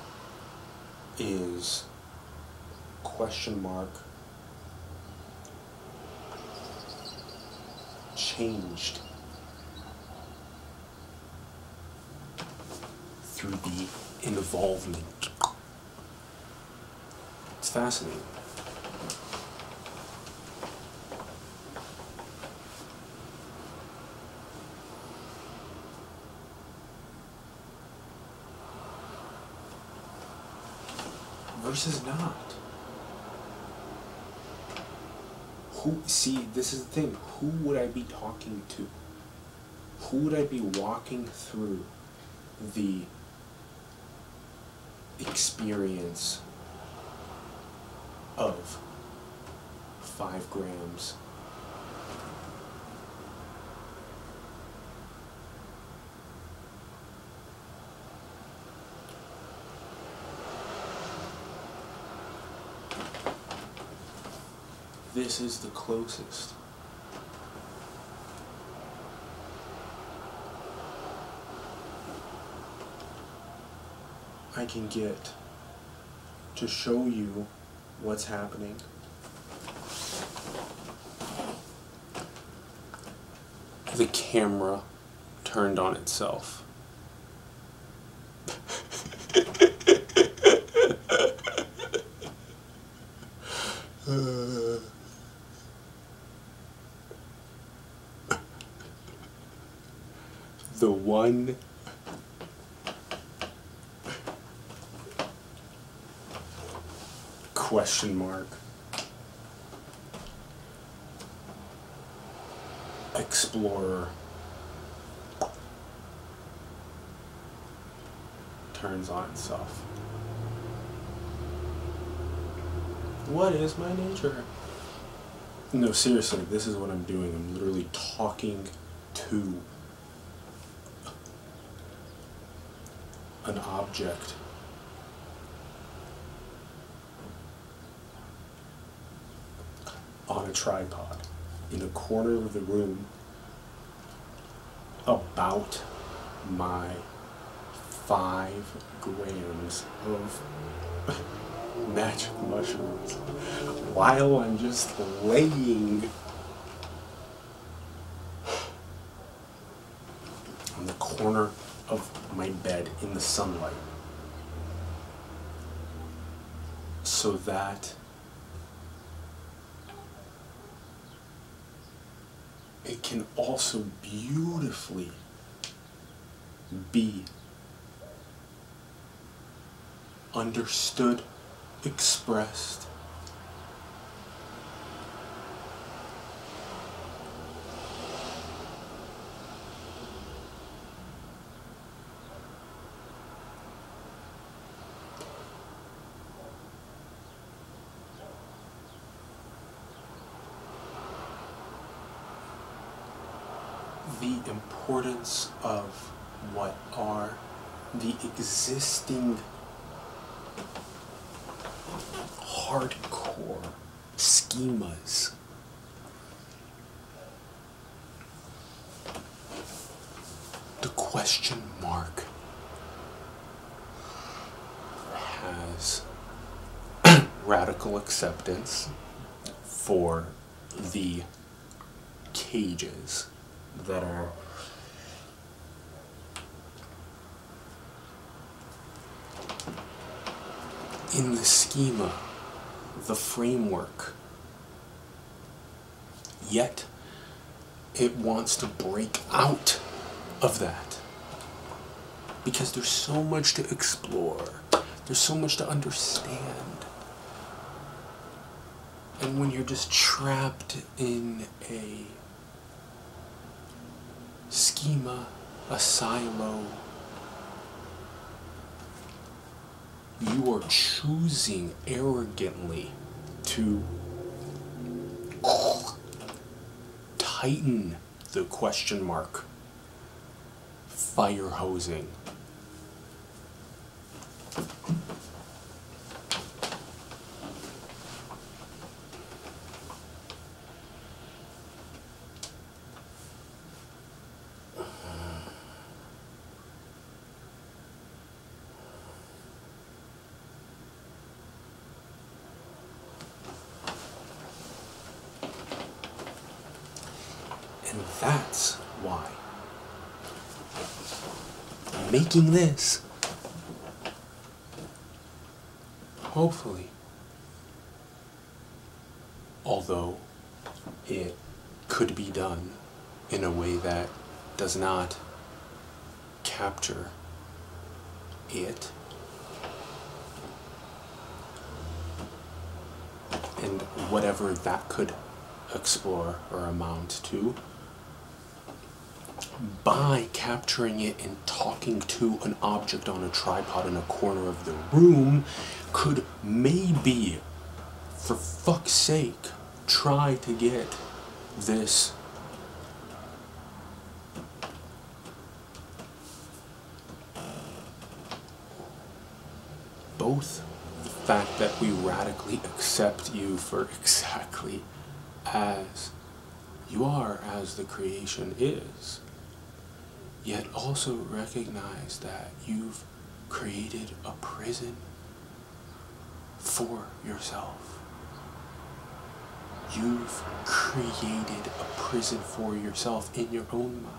is question mark changed through the involvement. It's fascinating. Versus not. Who, see, this is the thing. Who would I be talking to? Who would I be walking through the experience of five grams? This is the closest. I can get to show you what's happening. The camera turned on itself. uh. The one question mark explorer turns on itself. What is my nature? No, seriously, this is what I'm doing. I'm literally talking to an object. On a tripod in a corner of the room about my five grams of magic mushrooms while I'm just laying on the corner of my bed in the sunlight, so that it can also beautifully be understood, expressed, the importance of what are the existing hardcore schemas the question mark has radical acceptance for the cages that are in the schema, the framework, yet it wants to break out of that because there's so much to explore, there's so much to understand, and when you're just trapped in a schema, a silo, you are choosing arrogantly to tighten the question mark fire hosing. And that's why making this, hopefully, although it could be done in a way that does not capture it, and whatever that could explore or amount to, by capturing it and talking to an object on a tripod in a corner of the room, could maybe, for fuck's sake, try to get this both the fact that we radically accept you for exactly as you are, as the creation is, yet also recognize that you've created a prison for yourself. You've created a prison for yourself in your own mind.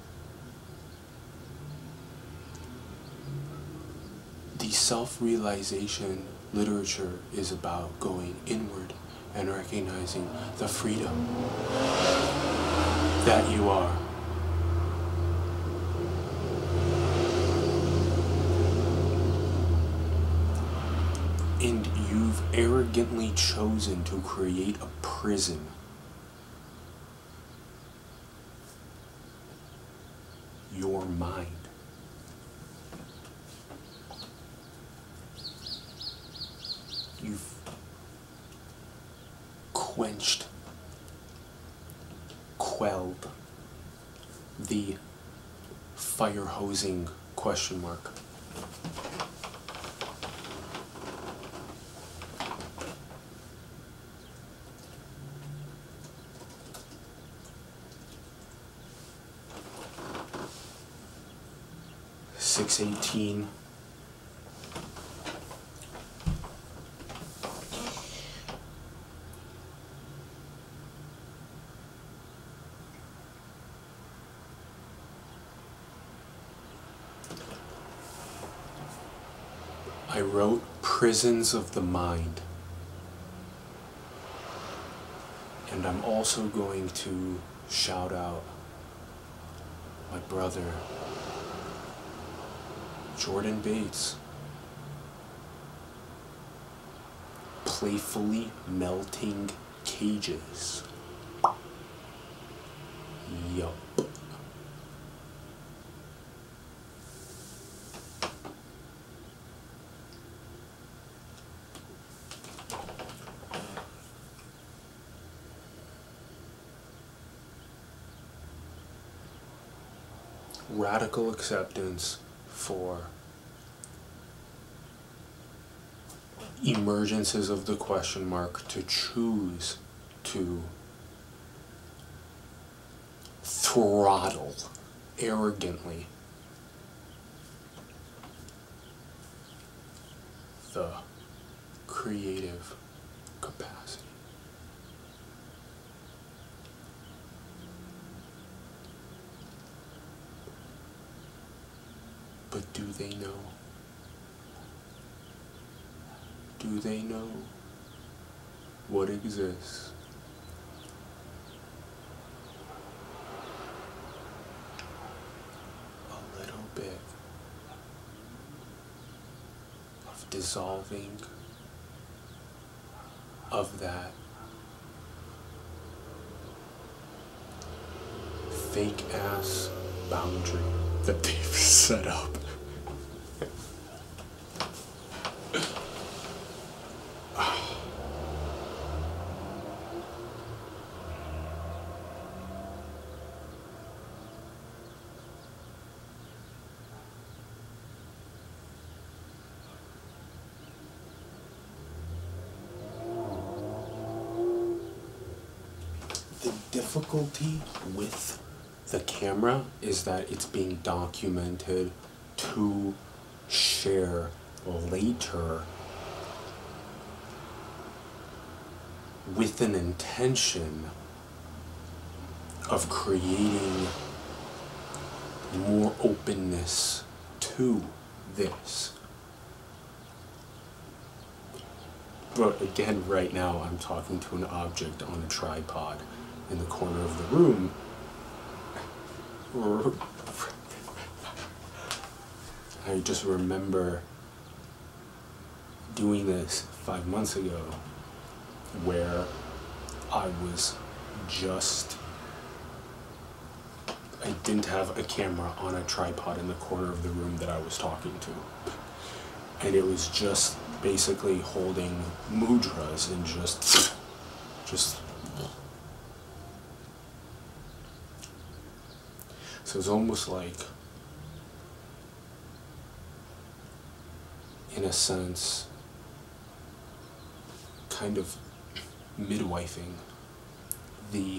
The self-realization literature is about going inward and recognizing the freedom that you are. And you've arrogantly chosen to create a prison. Your mind. You've quenched, quelled the fire hosing question mark. six eighteen. I wrote Prisons of the Mind. And I'm also going to shout out my brother, Jordan Bates. Playfully Melting Cages. Yup. Radical acceptance for emergences of the question mark to choose to throttle arrogantly the creative capacity. But do they know? Do they know what exists? A little bit of dissolving of that fake ass boundary that they've set up. The difficulty with the camera is that it's being documented to share later with an intention of creating more openness to this. But again, right now I'm talking to an object on a tripod in the corner of the room. I just remember doing this five months ago where I was just, I didn't have a camera on a tripod in the corner of the room that I was talking to. And it was just basically holding mudras and just, just, so it's almost like, in a sense, kind of midwifing the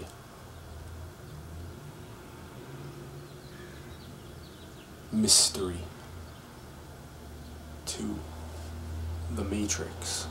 mystery to the Matrix.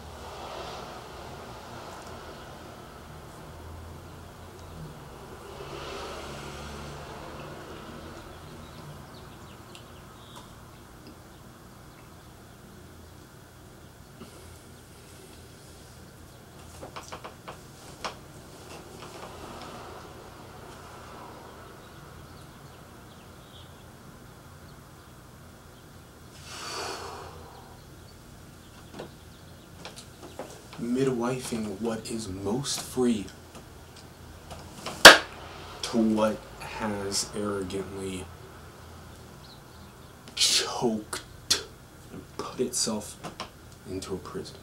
Midwifing what is most free to what has arrogantly choked and put itself into a prison.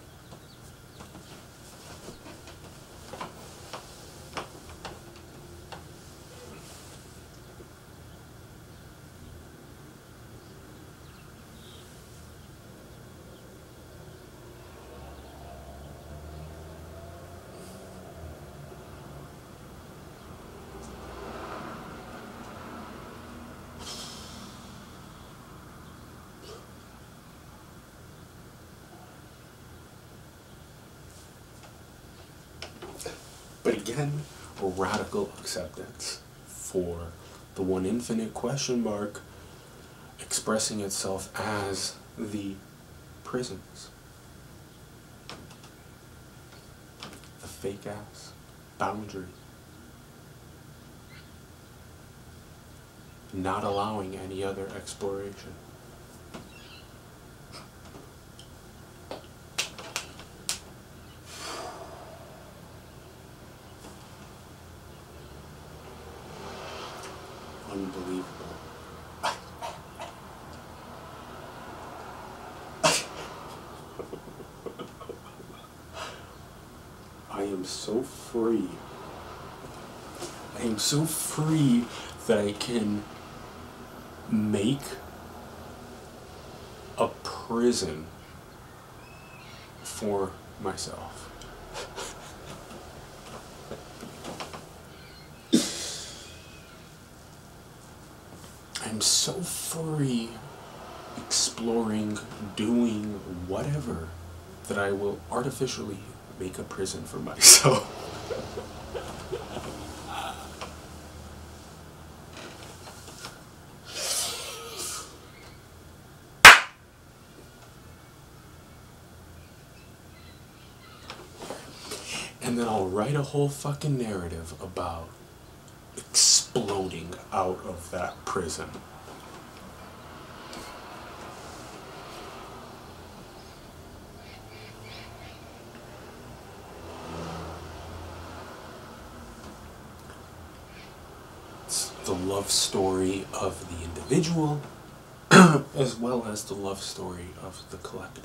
But again, a radical acceptance for the one infinite question mark expressing itself as the prisons. The fake ass boundaries. Not allowing any other exploration. Unbelievable. I am so free. I am so free that I can make a prison for myself. I'm so free exploring, doing whatever, that I will artificially make a prison for myself. And then I'll write a whole fucking narrative about exploding out of that prison. It's the love story of the individual as well as the love story of the collective.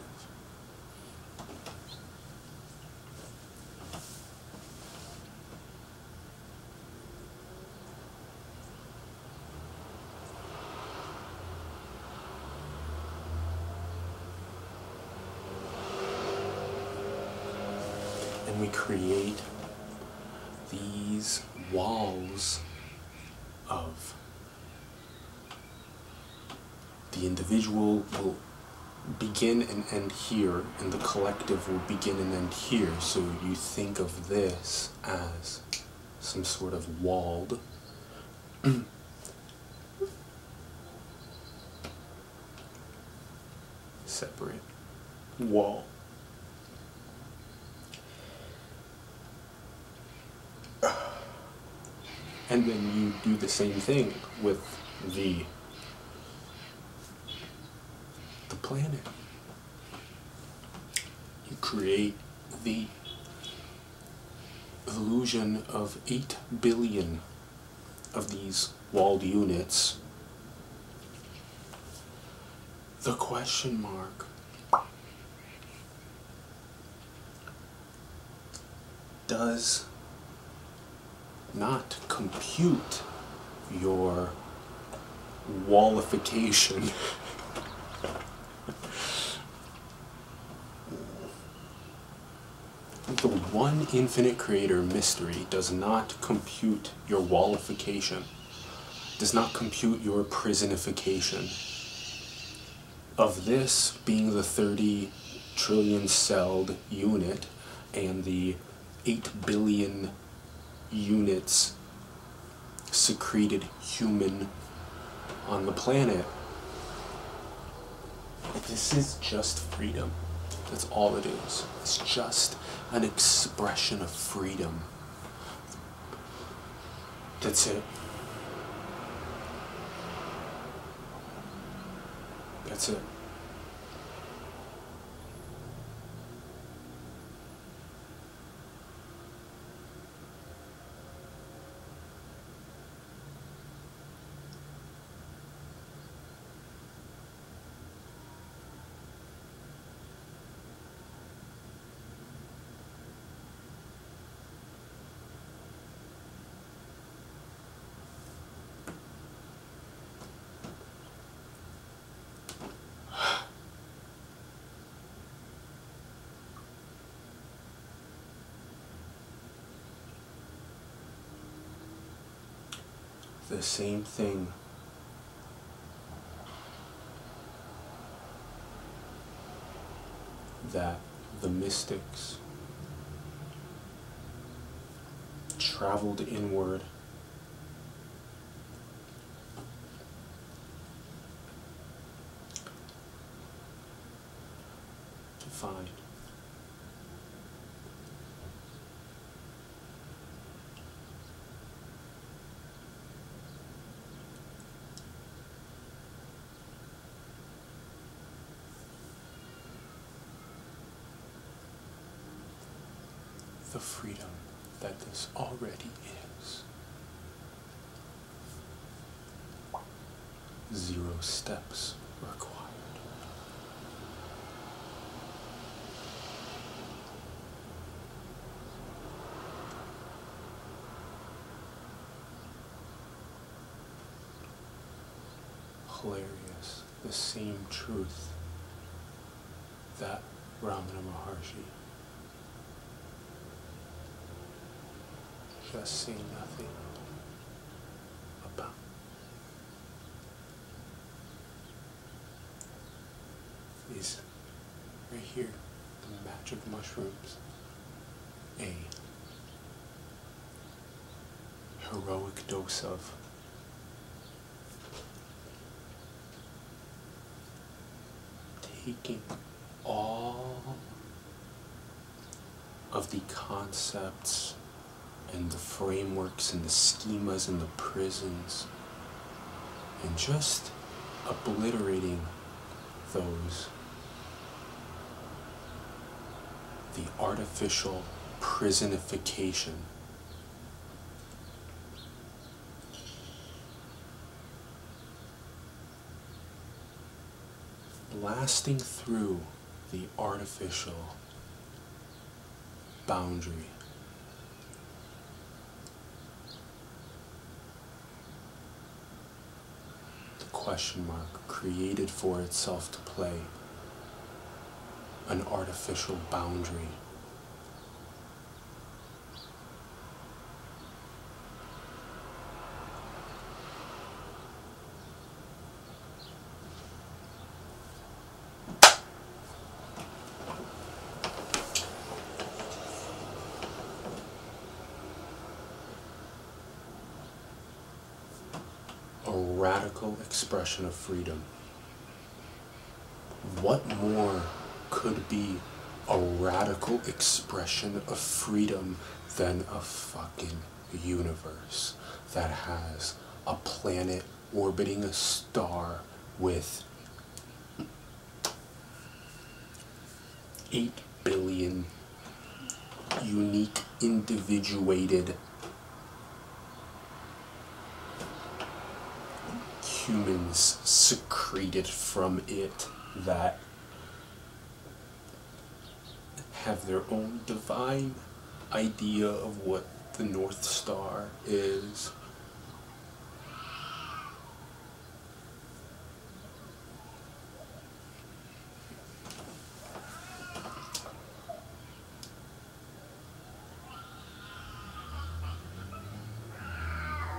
And we create these walls of the individual will begin and end here, and the collective will begin and end here. So you think of this as some sort of walled separate wall. And then you do the same thing with the the planet. You create the illusion of eight billion of these walled units. The question mark does not compute your wallification. The one infinite creator mystery does not compute your wallification, does not compute your prisonification. of this being the thirty trillion celled unit and the eight billion units secreted human on the planet, this is just freedom. That's all it is. It's just an expression of freedom. That's it. That's it. The same thing that the mystics traveled inward to find. The freedom that this already is. Zero steps required. Hilarious, the same truth that Ramana Maharshi just say nothing about. Is right here, the magic mushrooms, a heroic dose of taking all of the concepts and the frameworks and the schemas and the prisons and just obliterating those, the artificial prisonification, blasting through the artificial boundary. Question mark created for itself to play an artificial boundary. Radical expression of freedom. What more could be a radical expression of freedom than a fucking universe that has a planet orbiting a star with eight billion unique individuated humans secreted from it that have their own divine idea of what the North Star is.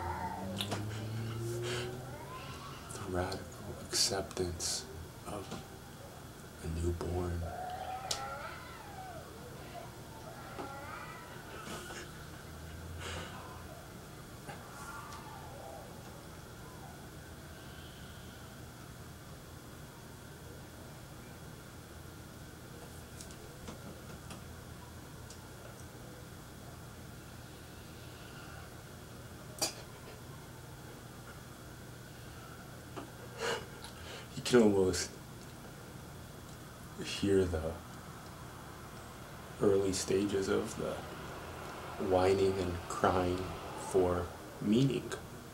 Radical acceptance of a newborn. You can almost hear the early stages of the whining and crying for meaning.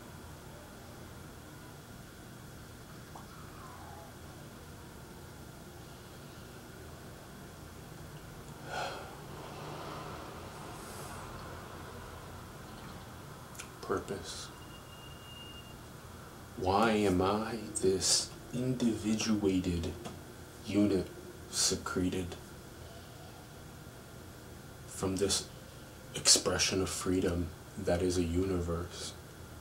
Purpose. Why am I this individuated unit secreted from this expression of freedom that is a universe?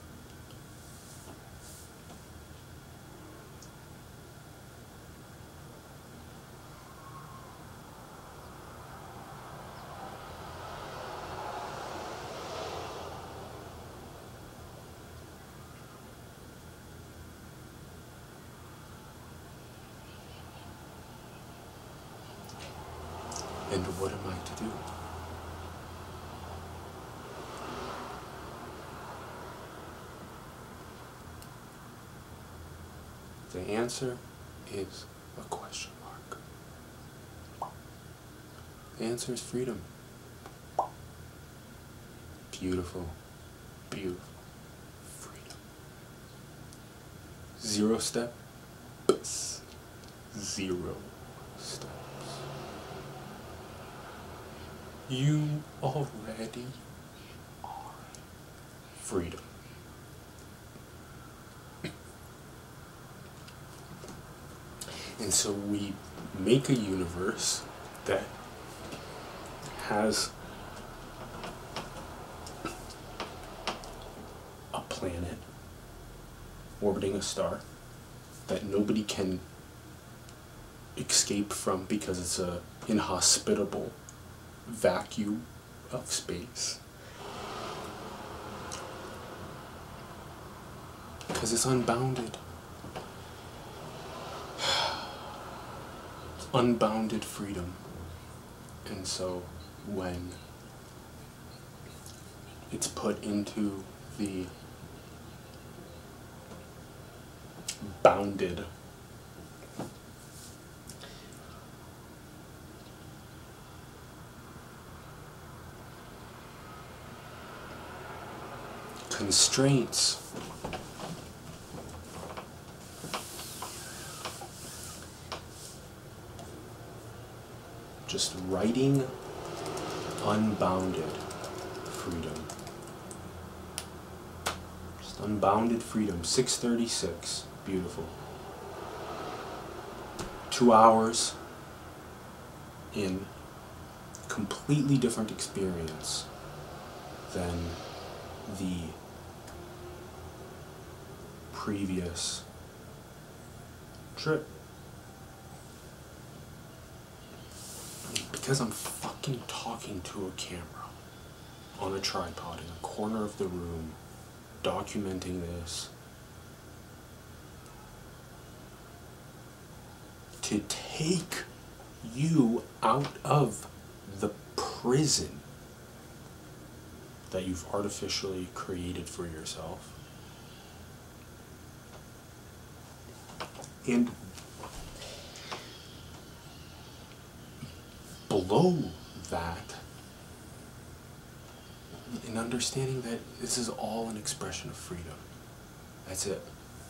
And what am I to do? The answer is a question mark. The answer is freedom. Beautiful, beautiful freedom. Zero steps, zero steps. You already are freedom. And so we make a universe that has a planet orbiting a star that nobody can escape from because it's a inhospitable vacuum of space. Because it's unbounded. It's unbounded freedom. And so when it's put into the bounded constraints, just writing unbounded freedom. Just unbounded freedom. six thirty-six. Beautiful. Two hours in completely different experience than the previous trip. Because I'm fucking talking to a camera on a tripod in a corner of the room, documenting this, to take you out of the prison that you've artificially created for yourself. And below that, in understanding that this is all an expression of freedom. That's it.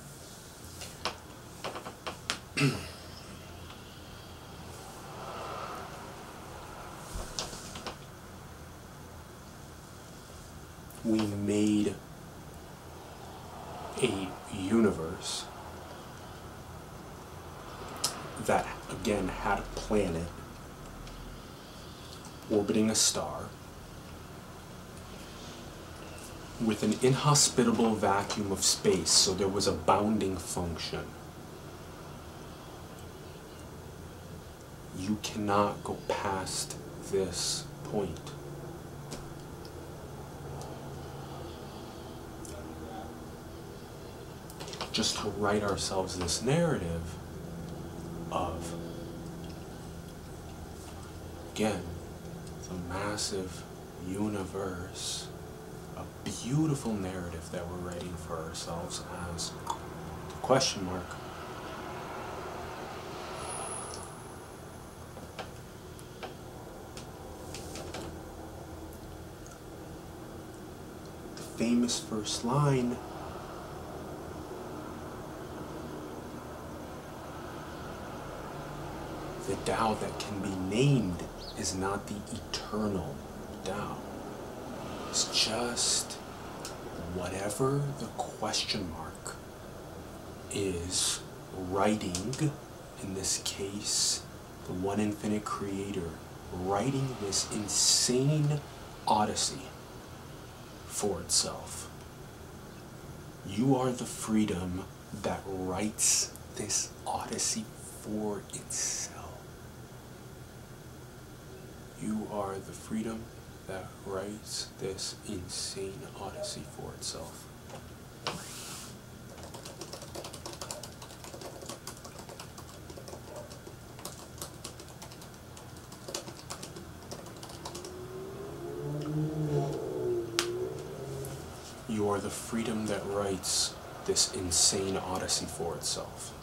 We made a universe that, again, had a planet orbiting a star with an inhospitable vacuum of space, so there was a bounding function. You cannot go past this point. Just to write ourselves this narrative of, again, the massive universe, a beautiful narrative that we're writing for ourselves as the question mark. The famous first line, the Tao that can be named is not the eternal Tao. It's just whatever the question mark is writing, in this case, the one infinite creator, writing this insane odyssey for itself. You are the freedom that writes this odyssey for itself. You are the freedom that writes this insane odyssey for itself. You are the freedom that writes this insane odyssey for itself.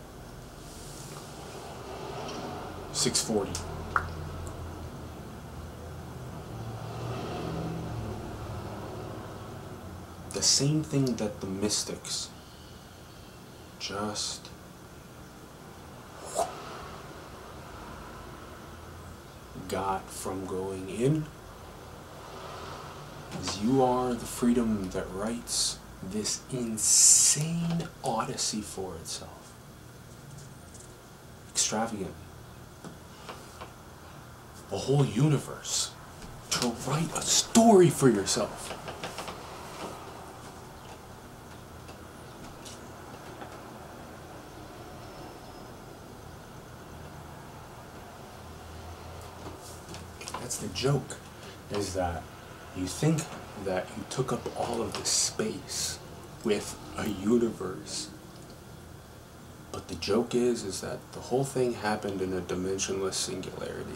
six forty. The same thing that the mystics just got from going in is you are the freedom that writes this insane odyssey for itself. Extravagant. A whole universe to write a story for yourself. That's the joke, is that you think that you took up all of this space with a universe. But the joke is, is that the whole thing happened in a dimensionless singularity.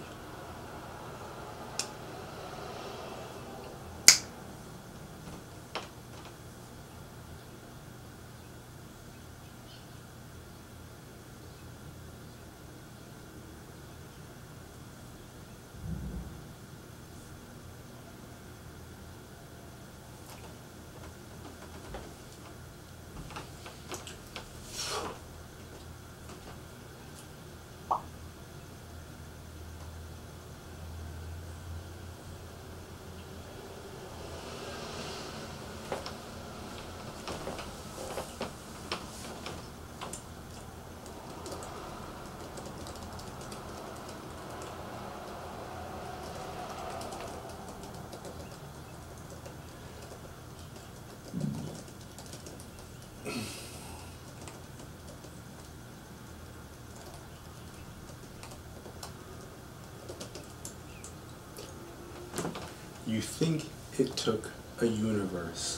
You think it took a universe.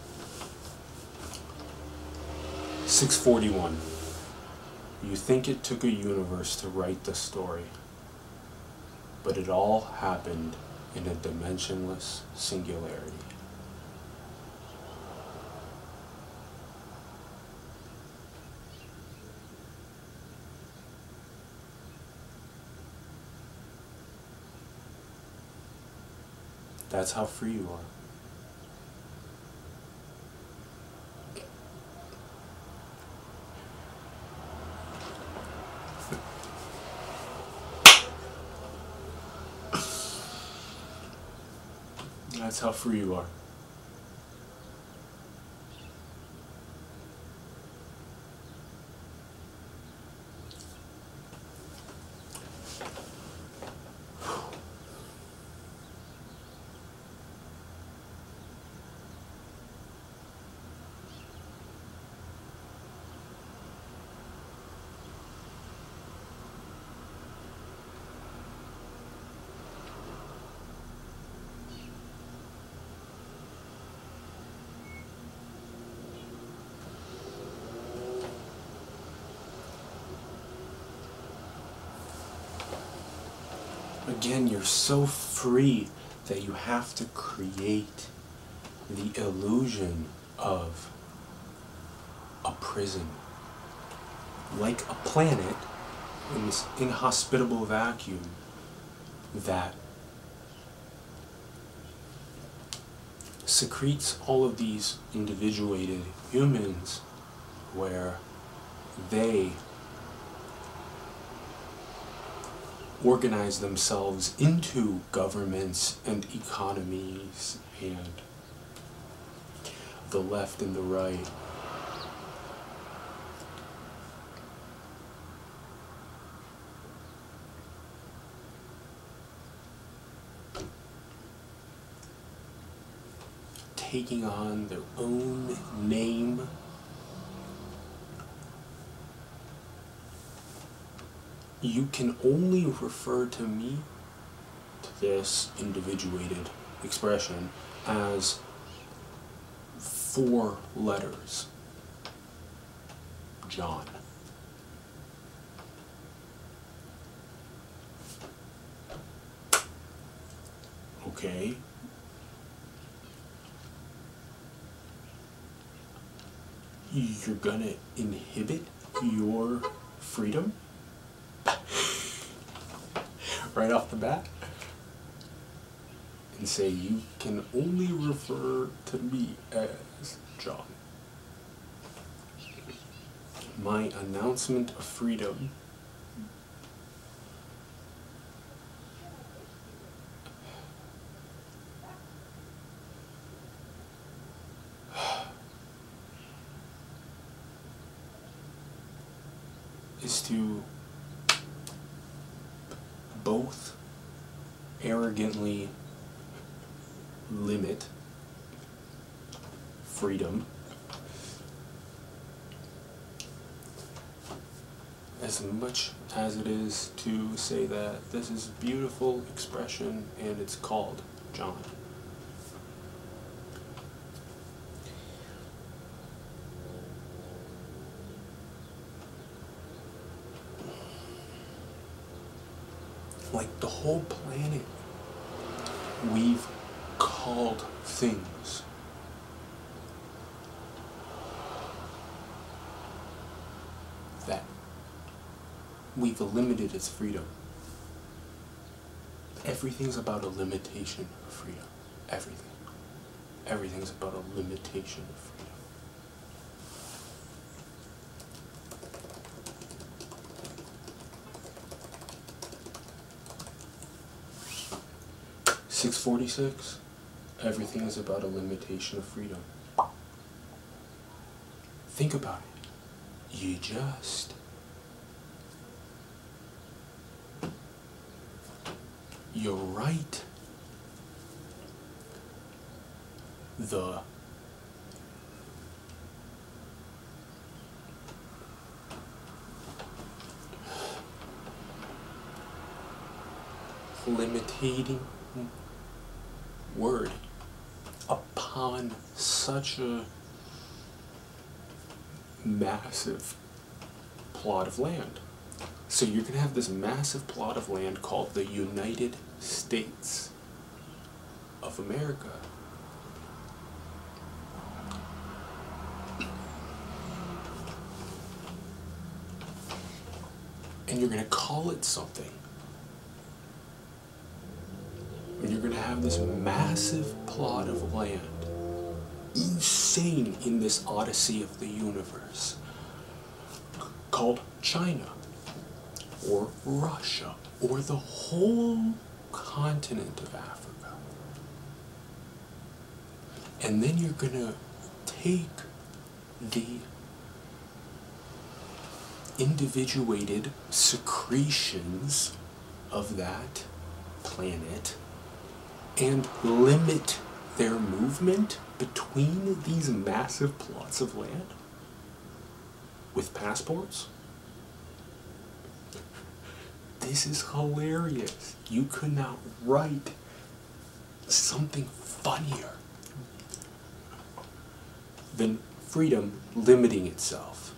six forty-one. You think it took a universe to write the story, but it all happened in a dimensionless singularity. That's how free you are. That's how free you are. Again, you're so free that you have to create the illusion of a prison. Like a planet in this inhospitable vacuum that secretes all of these individuated humans where they organize themselves into governments and economies and the left and the right. Taking on their own name. You can only refer to me, to this individuated expression, as four letters. John. Okay. You're gonna inhibit your freedom? Right off the bat? And say you can only refer to me as John. My announcement of freedom is to both arrogantly limit freedom as much as it is to say that this is a beautiful expression and it's called John. Like the whole planet, we've called things. That we've limited its freedom. Everything's about a limitation of freedom. Everything. Everything's about a limitation of freedom. six forty-six, everything is about a limitation of freedom. Think about it. You just you're right. The limiting word upon such a massive plot of land. So you're going to have this massive plot of land called the United States of America. And you're going to call it something. And you're going to have this massive plot of land, insane in this odyssey of the universe, called China, or Russia, or the whole continent of Africa. And then you're going to take the individuated secretions of that planet and limit their movement between these massive plots of land with passports? This is hilarious. You could not write something funnier than freedom limiting itself.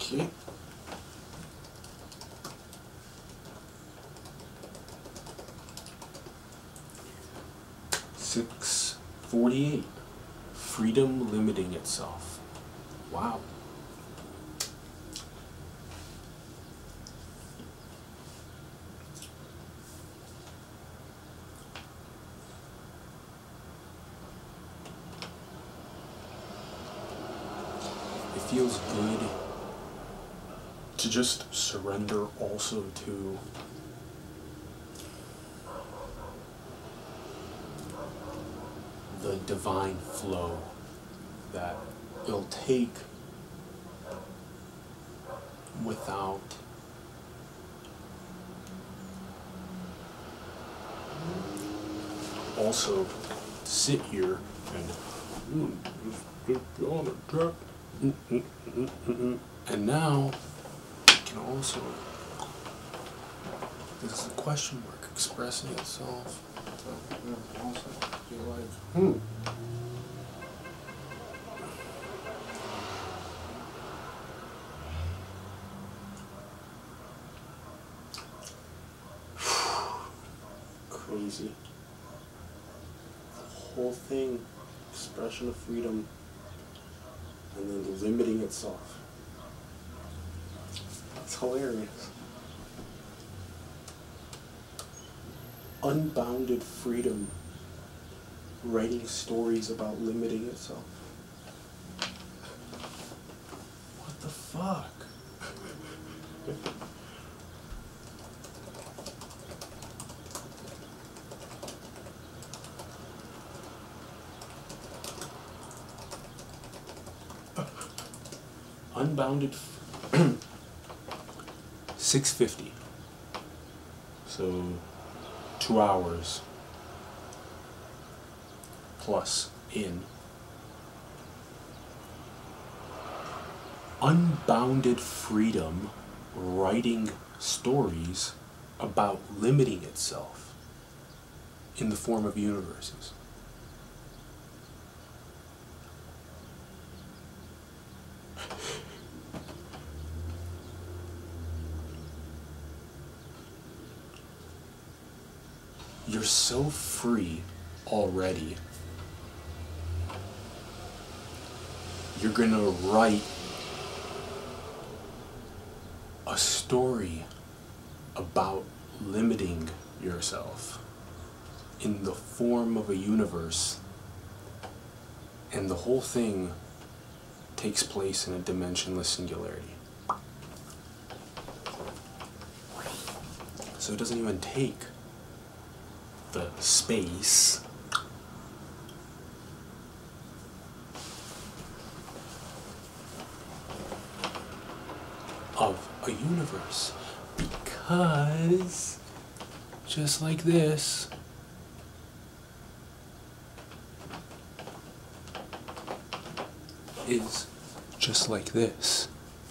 Okay. six forty-eight. Freedom limiting itself. Wow. It feels good to just surrender also to the divine flow that it'll take without also sit here and mm, just get on a track. Mm, mm, mm, mm, mm. And now it can also, this is a question mark expressing itself. So, yeah, also feel like, hmm. Crazy. The whole thing, expression of freedom, and then limiting itself. It's hilarious. Unbounded freedom, writing stories about limiting itself. What the fuck? Unbounded six fifty. So two hours plus in. Unbounded freedom, writing stories about limiting itself in the form of universes. You're so free already. You're gonna write a story about limiting yourself in the form of a universe, and the whole thing takes place in a dimensionless singularity. So it doesn't even take the space of a universe, because just like this, is just like this.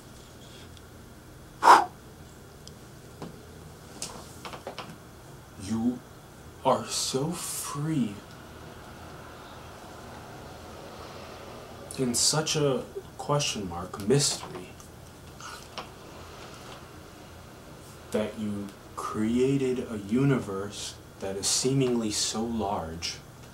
You are so free in such a question mark mystery that you created a universe that is seemingly so large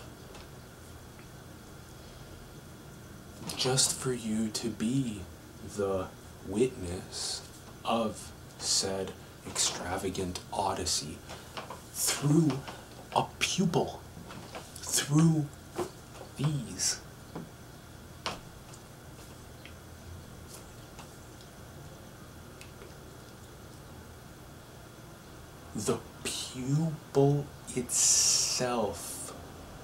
just for you to be the witness of said extravagant odyssey through a pupil, through these. The pupil itself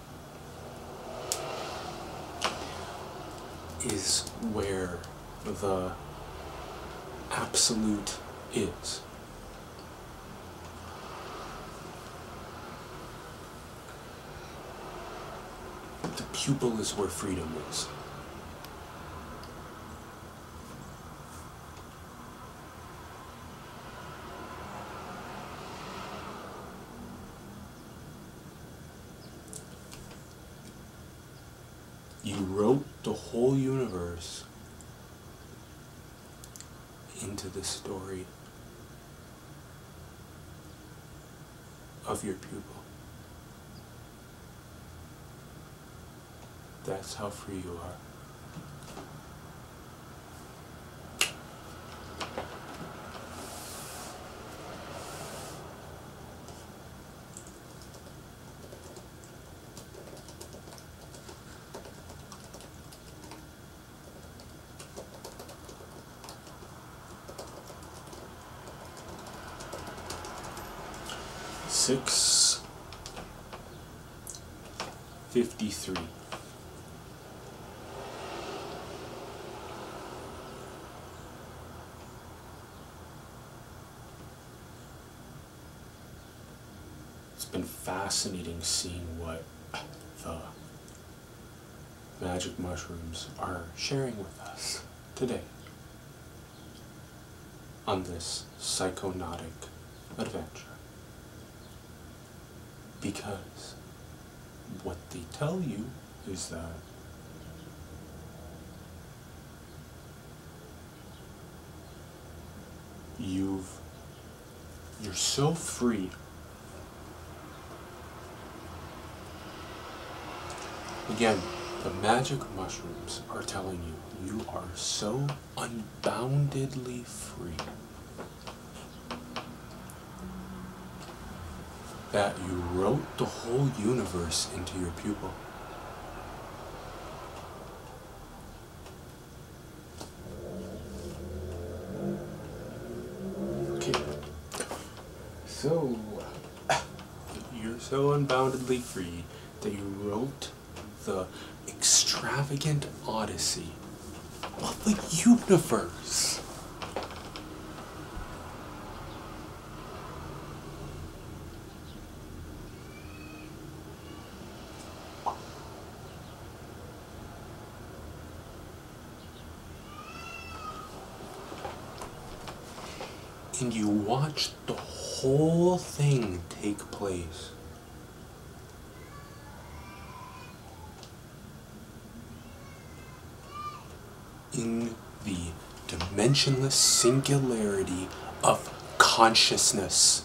is where the absolute is. The pupil is where freedom is. You wrote the whole universe into the story of your pupil. That's how free you are. Six fifty-three. It's been fascinating seeing what the magic mushrooms are sharing with us today on this psychonautic adventure. Because what they tell you is that you've you're so free. Again, the magic mushrooms are telling you you are so unboundedly free that you wrote the whole universe into your pupil. Okay. So, you're so unboundedly free that you wrote the extravagant odyssey of the universe. And you watch the whole thing take place. In the dimensionless singularity of consciousness.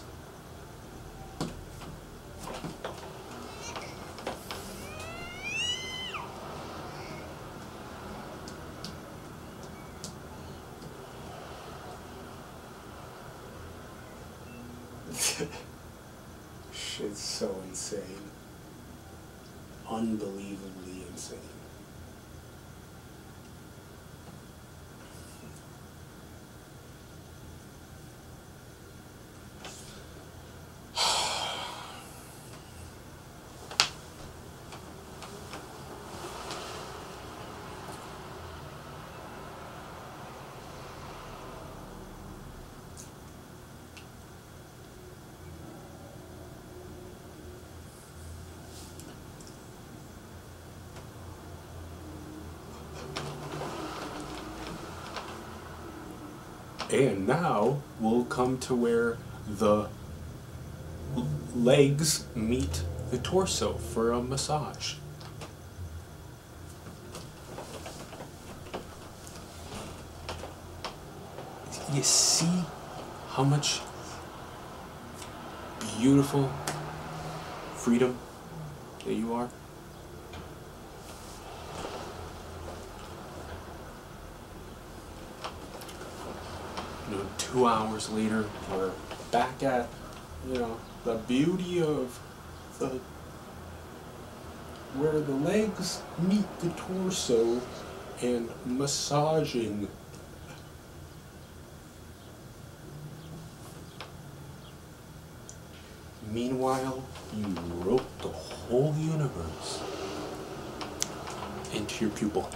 Shit's so insane. Unbelievably insane. And now we'll come to where the legs meet the torso for a massage. You see how much beautiful freedom that you are? You know, two hours later, we're back at, you know, the beauty of the, where the legs meet the torso and massaging. Meanwhile, you wrote the whole universe into your pupil.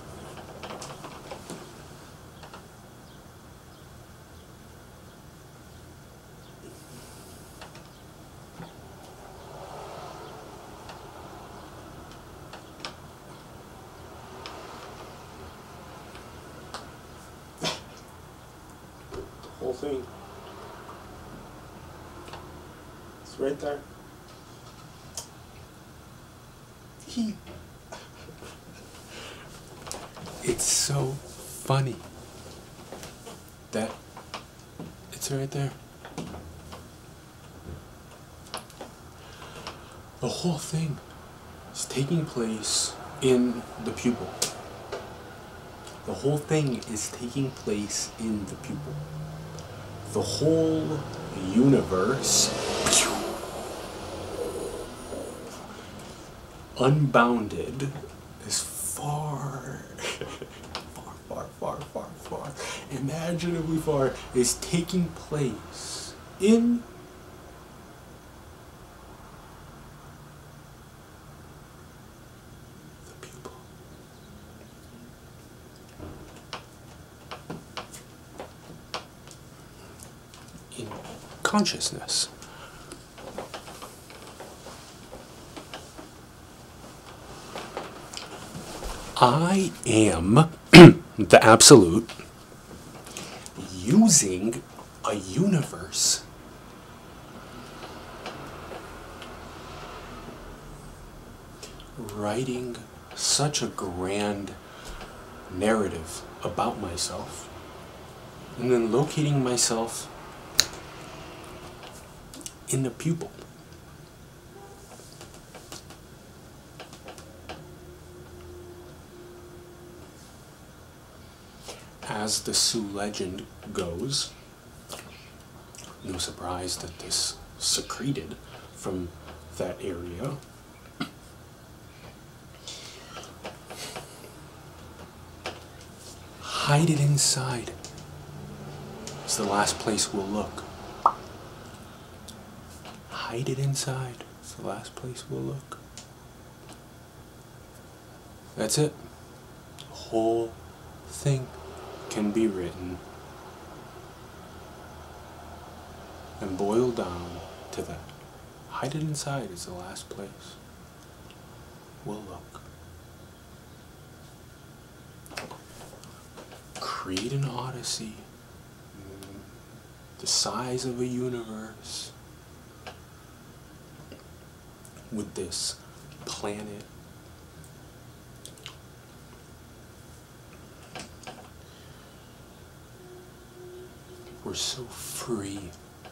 Whole thing. It's right there. He. It's so funny that it's right there. The whole thing is taking place in the pupil. The whole thing is taking place in the pupil. The whole universe, unbounded, is far, far, far, far, far, far, imaginably far, is taking place in the pupil. In consciousness. I am the Absolute using a universe writing such a grand narrative about myself and then locating myself in the pupil. As the Sioux legend goes, no surprise that this secreted from that area. Hide it inside. It's the last place we'll look. Hide it inside. It's the last place we'll look. That's it. The whole thing can be written and boiled down to that. Hide it inside is the last place we'll look. Create an odyssey the size of a universe with this planet. We're so free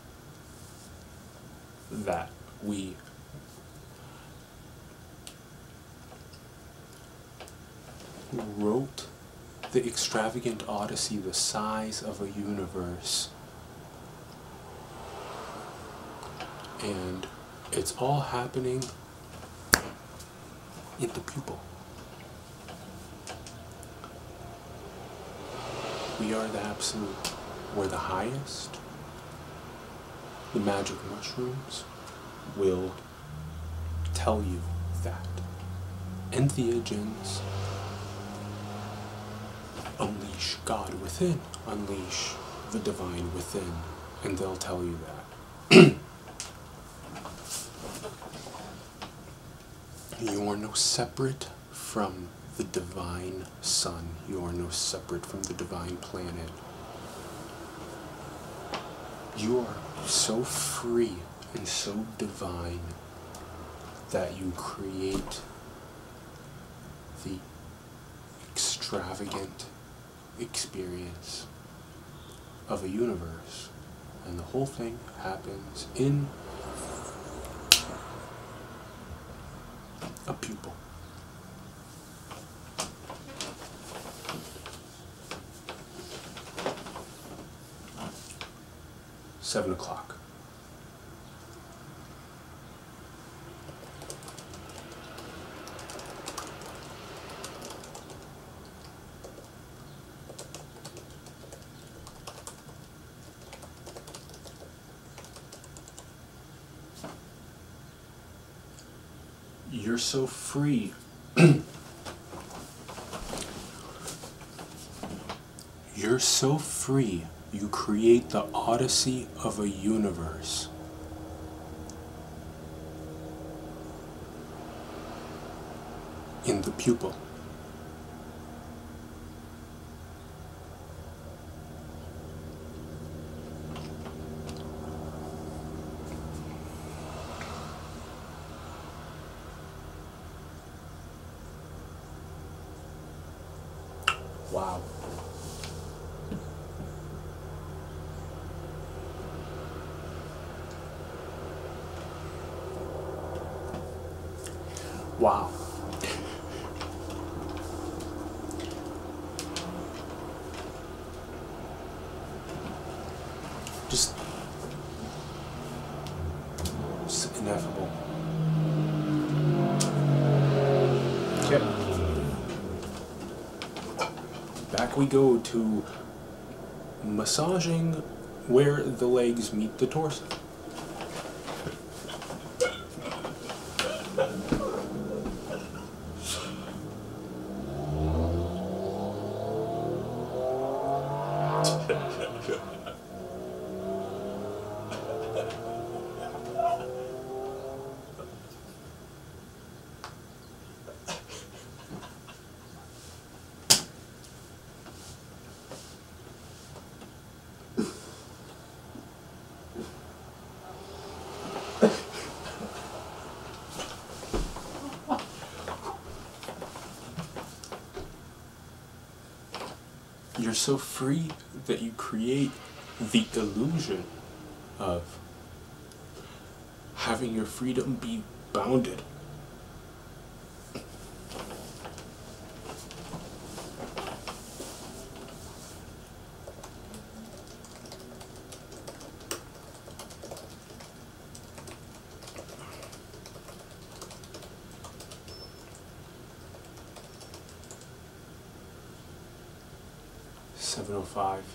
that we wrote the extravagant odyssey the size of a universe, and it's all happening in the pupil. We are the Absolute. We're the highest. The magic mushrooms will tell you that. Entheogens unleash God within, unleash the divine within, and they'll tell you that. You are no separate from the divine sun. You are no separate from the divine planet. You are so free and so divine that you create the extravagant experience of a universe, and the whole thing happens in a pupil. Seven o'clock. You're so free. You're so free. You create the odyssey of a universe. In the pupil. Wow. Wow. Just, just ineffable. Okay. Back we go to massaging where the legs meet the torso. You're so free that you create the illusion of having your freedom be bounded. seven oh five.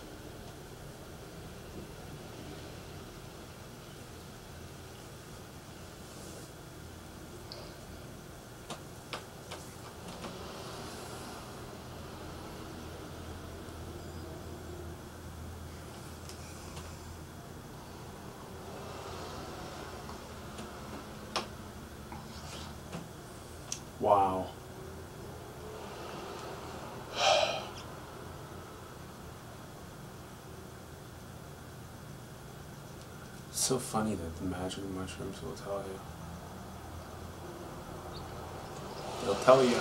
Wow. It's so funny that the magic mushrooms will tell you. They'll tell you.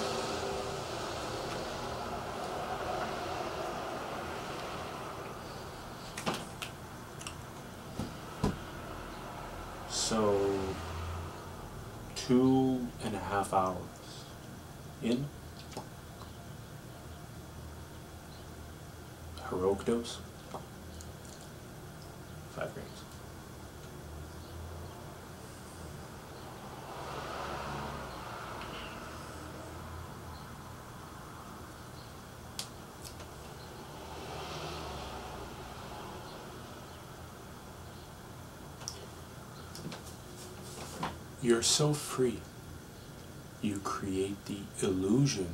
So, two and a half hours in. Heroic dose. Five grams. You're so free. You create the illusion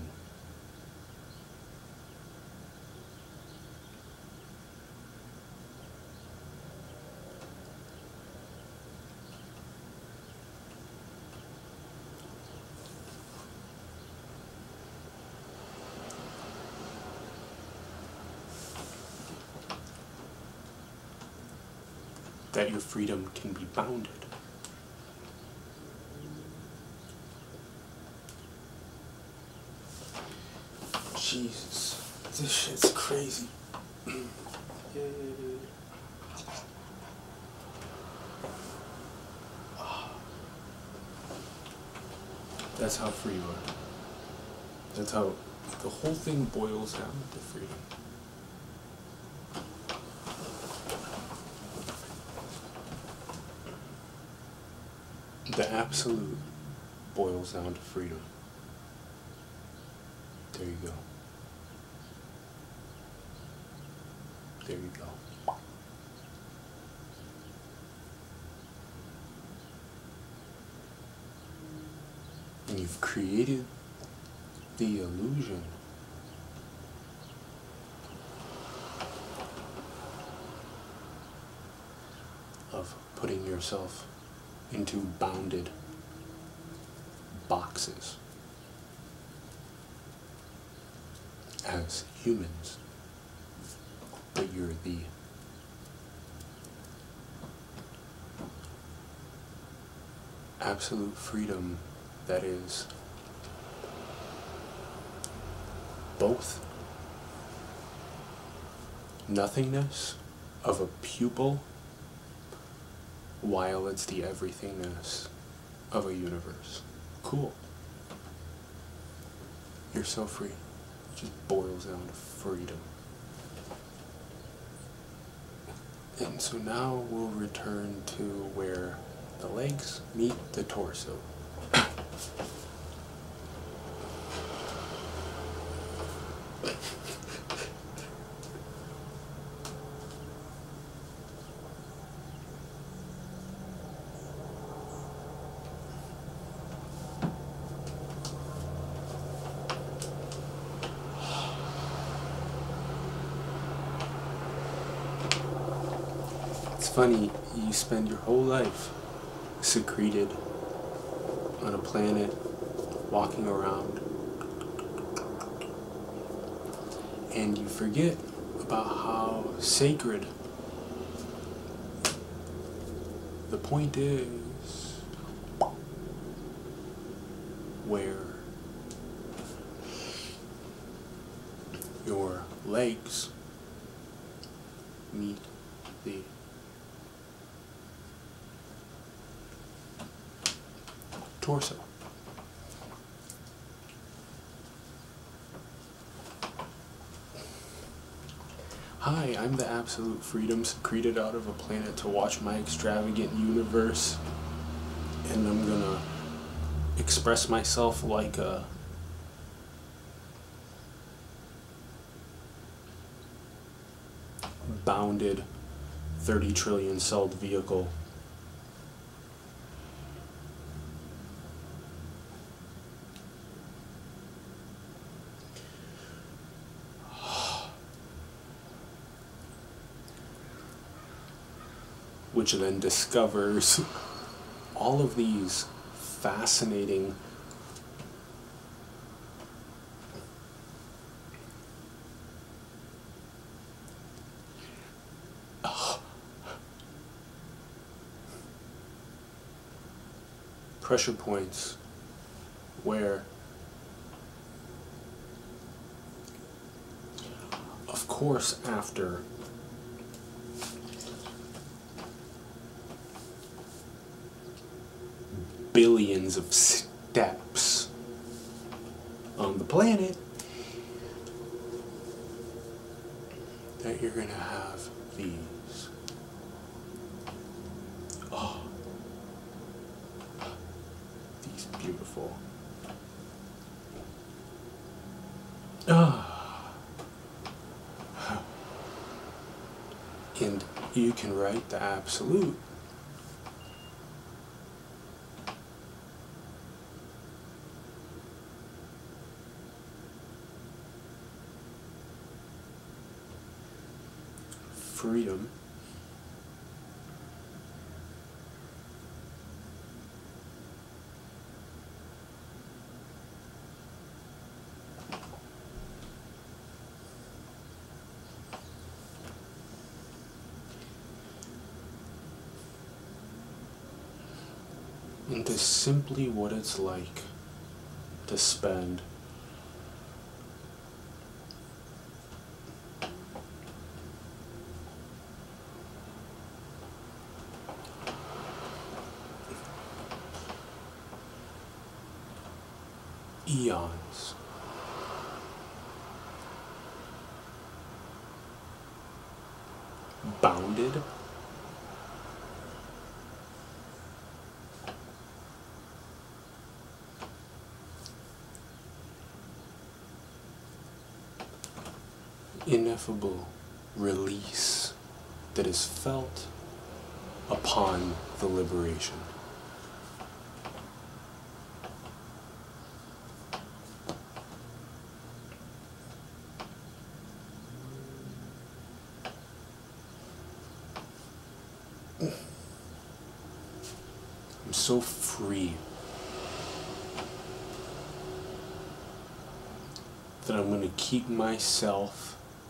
that your freedom can be bounded. Jesus, this shit's crazy. That's how free you are. That's how the whole thing boils down to freedom. The absolute boils down to freedom. There you go. There you go. And you've created the illusion of putting yourself into bounded boxes as humans, but you're the absolute freedom that is both nothingness of a pupil while it's the everythingness of a universe. Cool. You're so free. It just boils down to freedom. And so now we'll return to where the legs meet the torso. It's funny, you spend your whole life secreted on a planet, walking around, and you forget about how sacred the point is where your legs meet the torso. Hi, I'm the absolute freedom secreted out of a planet to watch my extravagant universe, and I'm gonna express myself like a bounded thirty trillion celled vehicle. Which then discovers all of these fascinating pressure points where, of course, after billions of steps on the planet, that you're gonna have these. Oh, these beautiful. Ah. And you can write the absolute. Freedom into simply what it's like to spend eons bounded ineffable release that is felt upon the liberation. I'm so free that I'm going to keep myself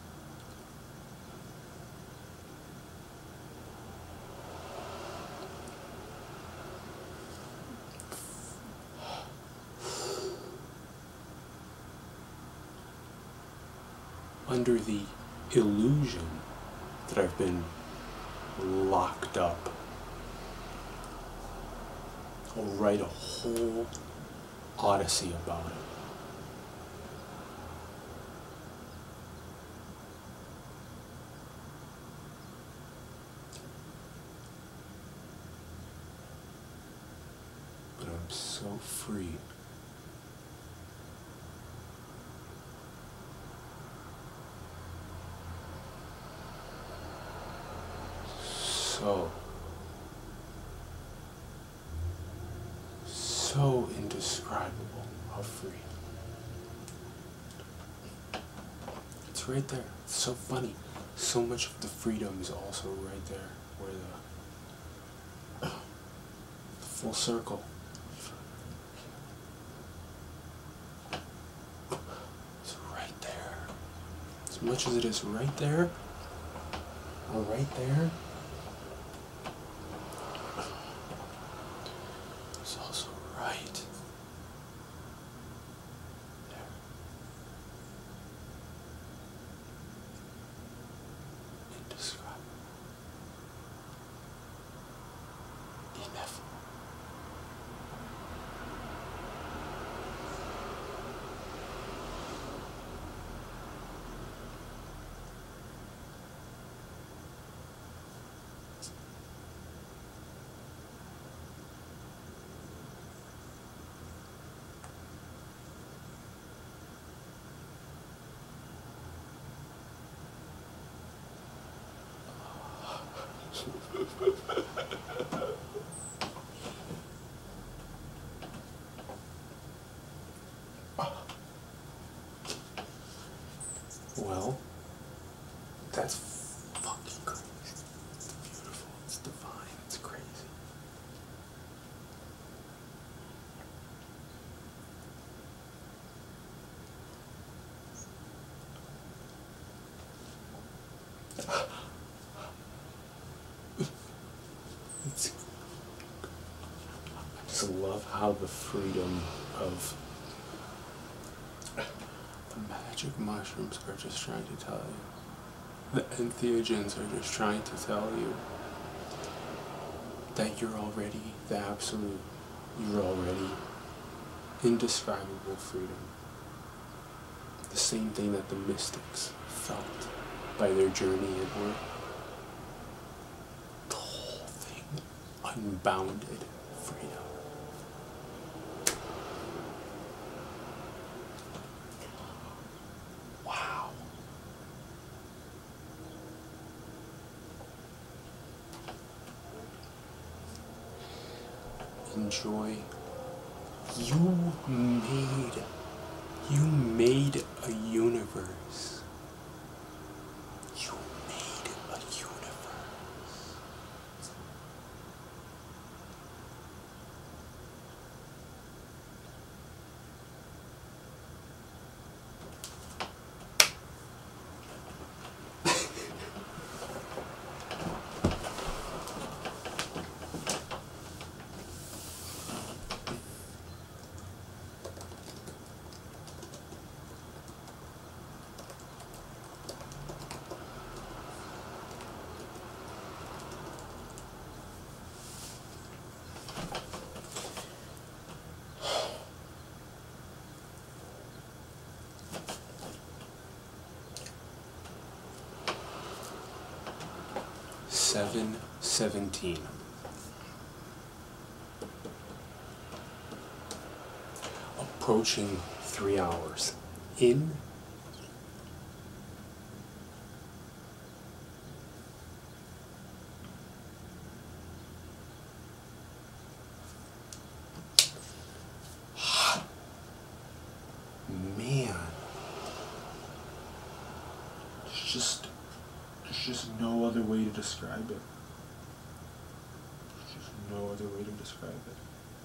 under the illusion that I've been locked up. I'll write a whole odyssey about it. so free. So, so indescribable how free. It's right there. It's so funny. So much of the freedom is also right there, where the, the full circle. It's right there. As much as it is right there, or right there, it's also right there. Indescribable. Ineffable. Well, that's fucking crazy. It's beautiful. It's divine. It's crazy. It's, I just love how the freedom of the magic mushrooms are just trying to tell you. The entheogens are just trying to tell you that you're already the absolute. You're already indescribable freedom. The same thing that the mystics felt by their journey inward. The whole thing, unbounded freedom. Wow. Enjoy. You made, you made a universe. You made a universe. seven seventeen. Approaching three hours. In man, it's just there's just no other way to describe it. There's just no other way to describe it.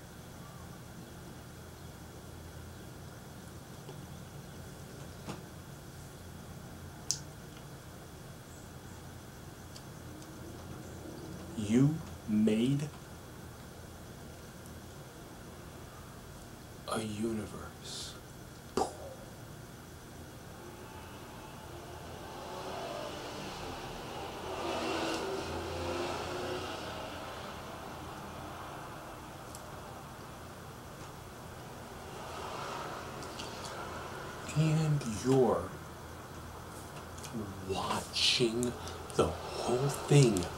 You made a universe. And you're watching the whole thing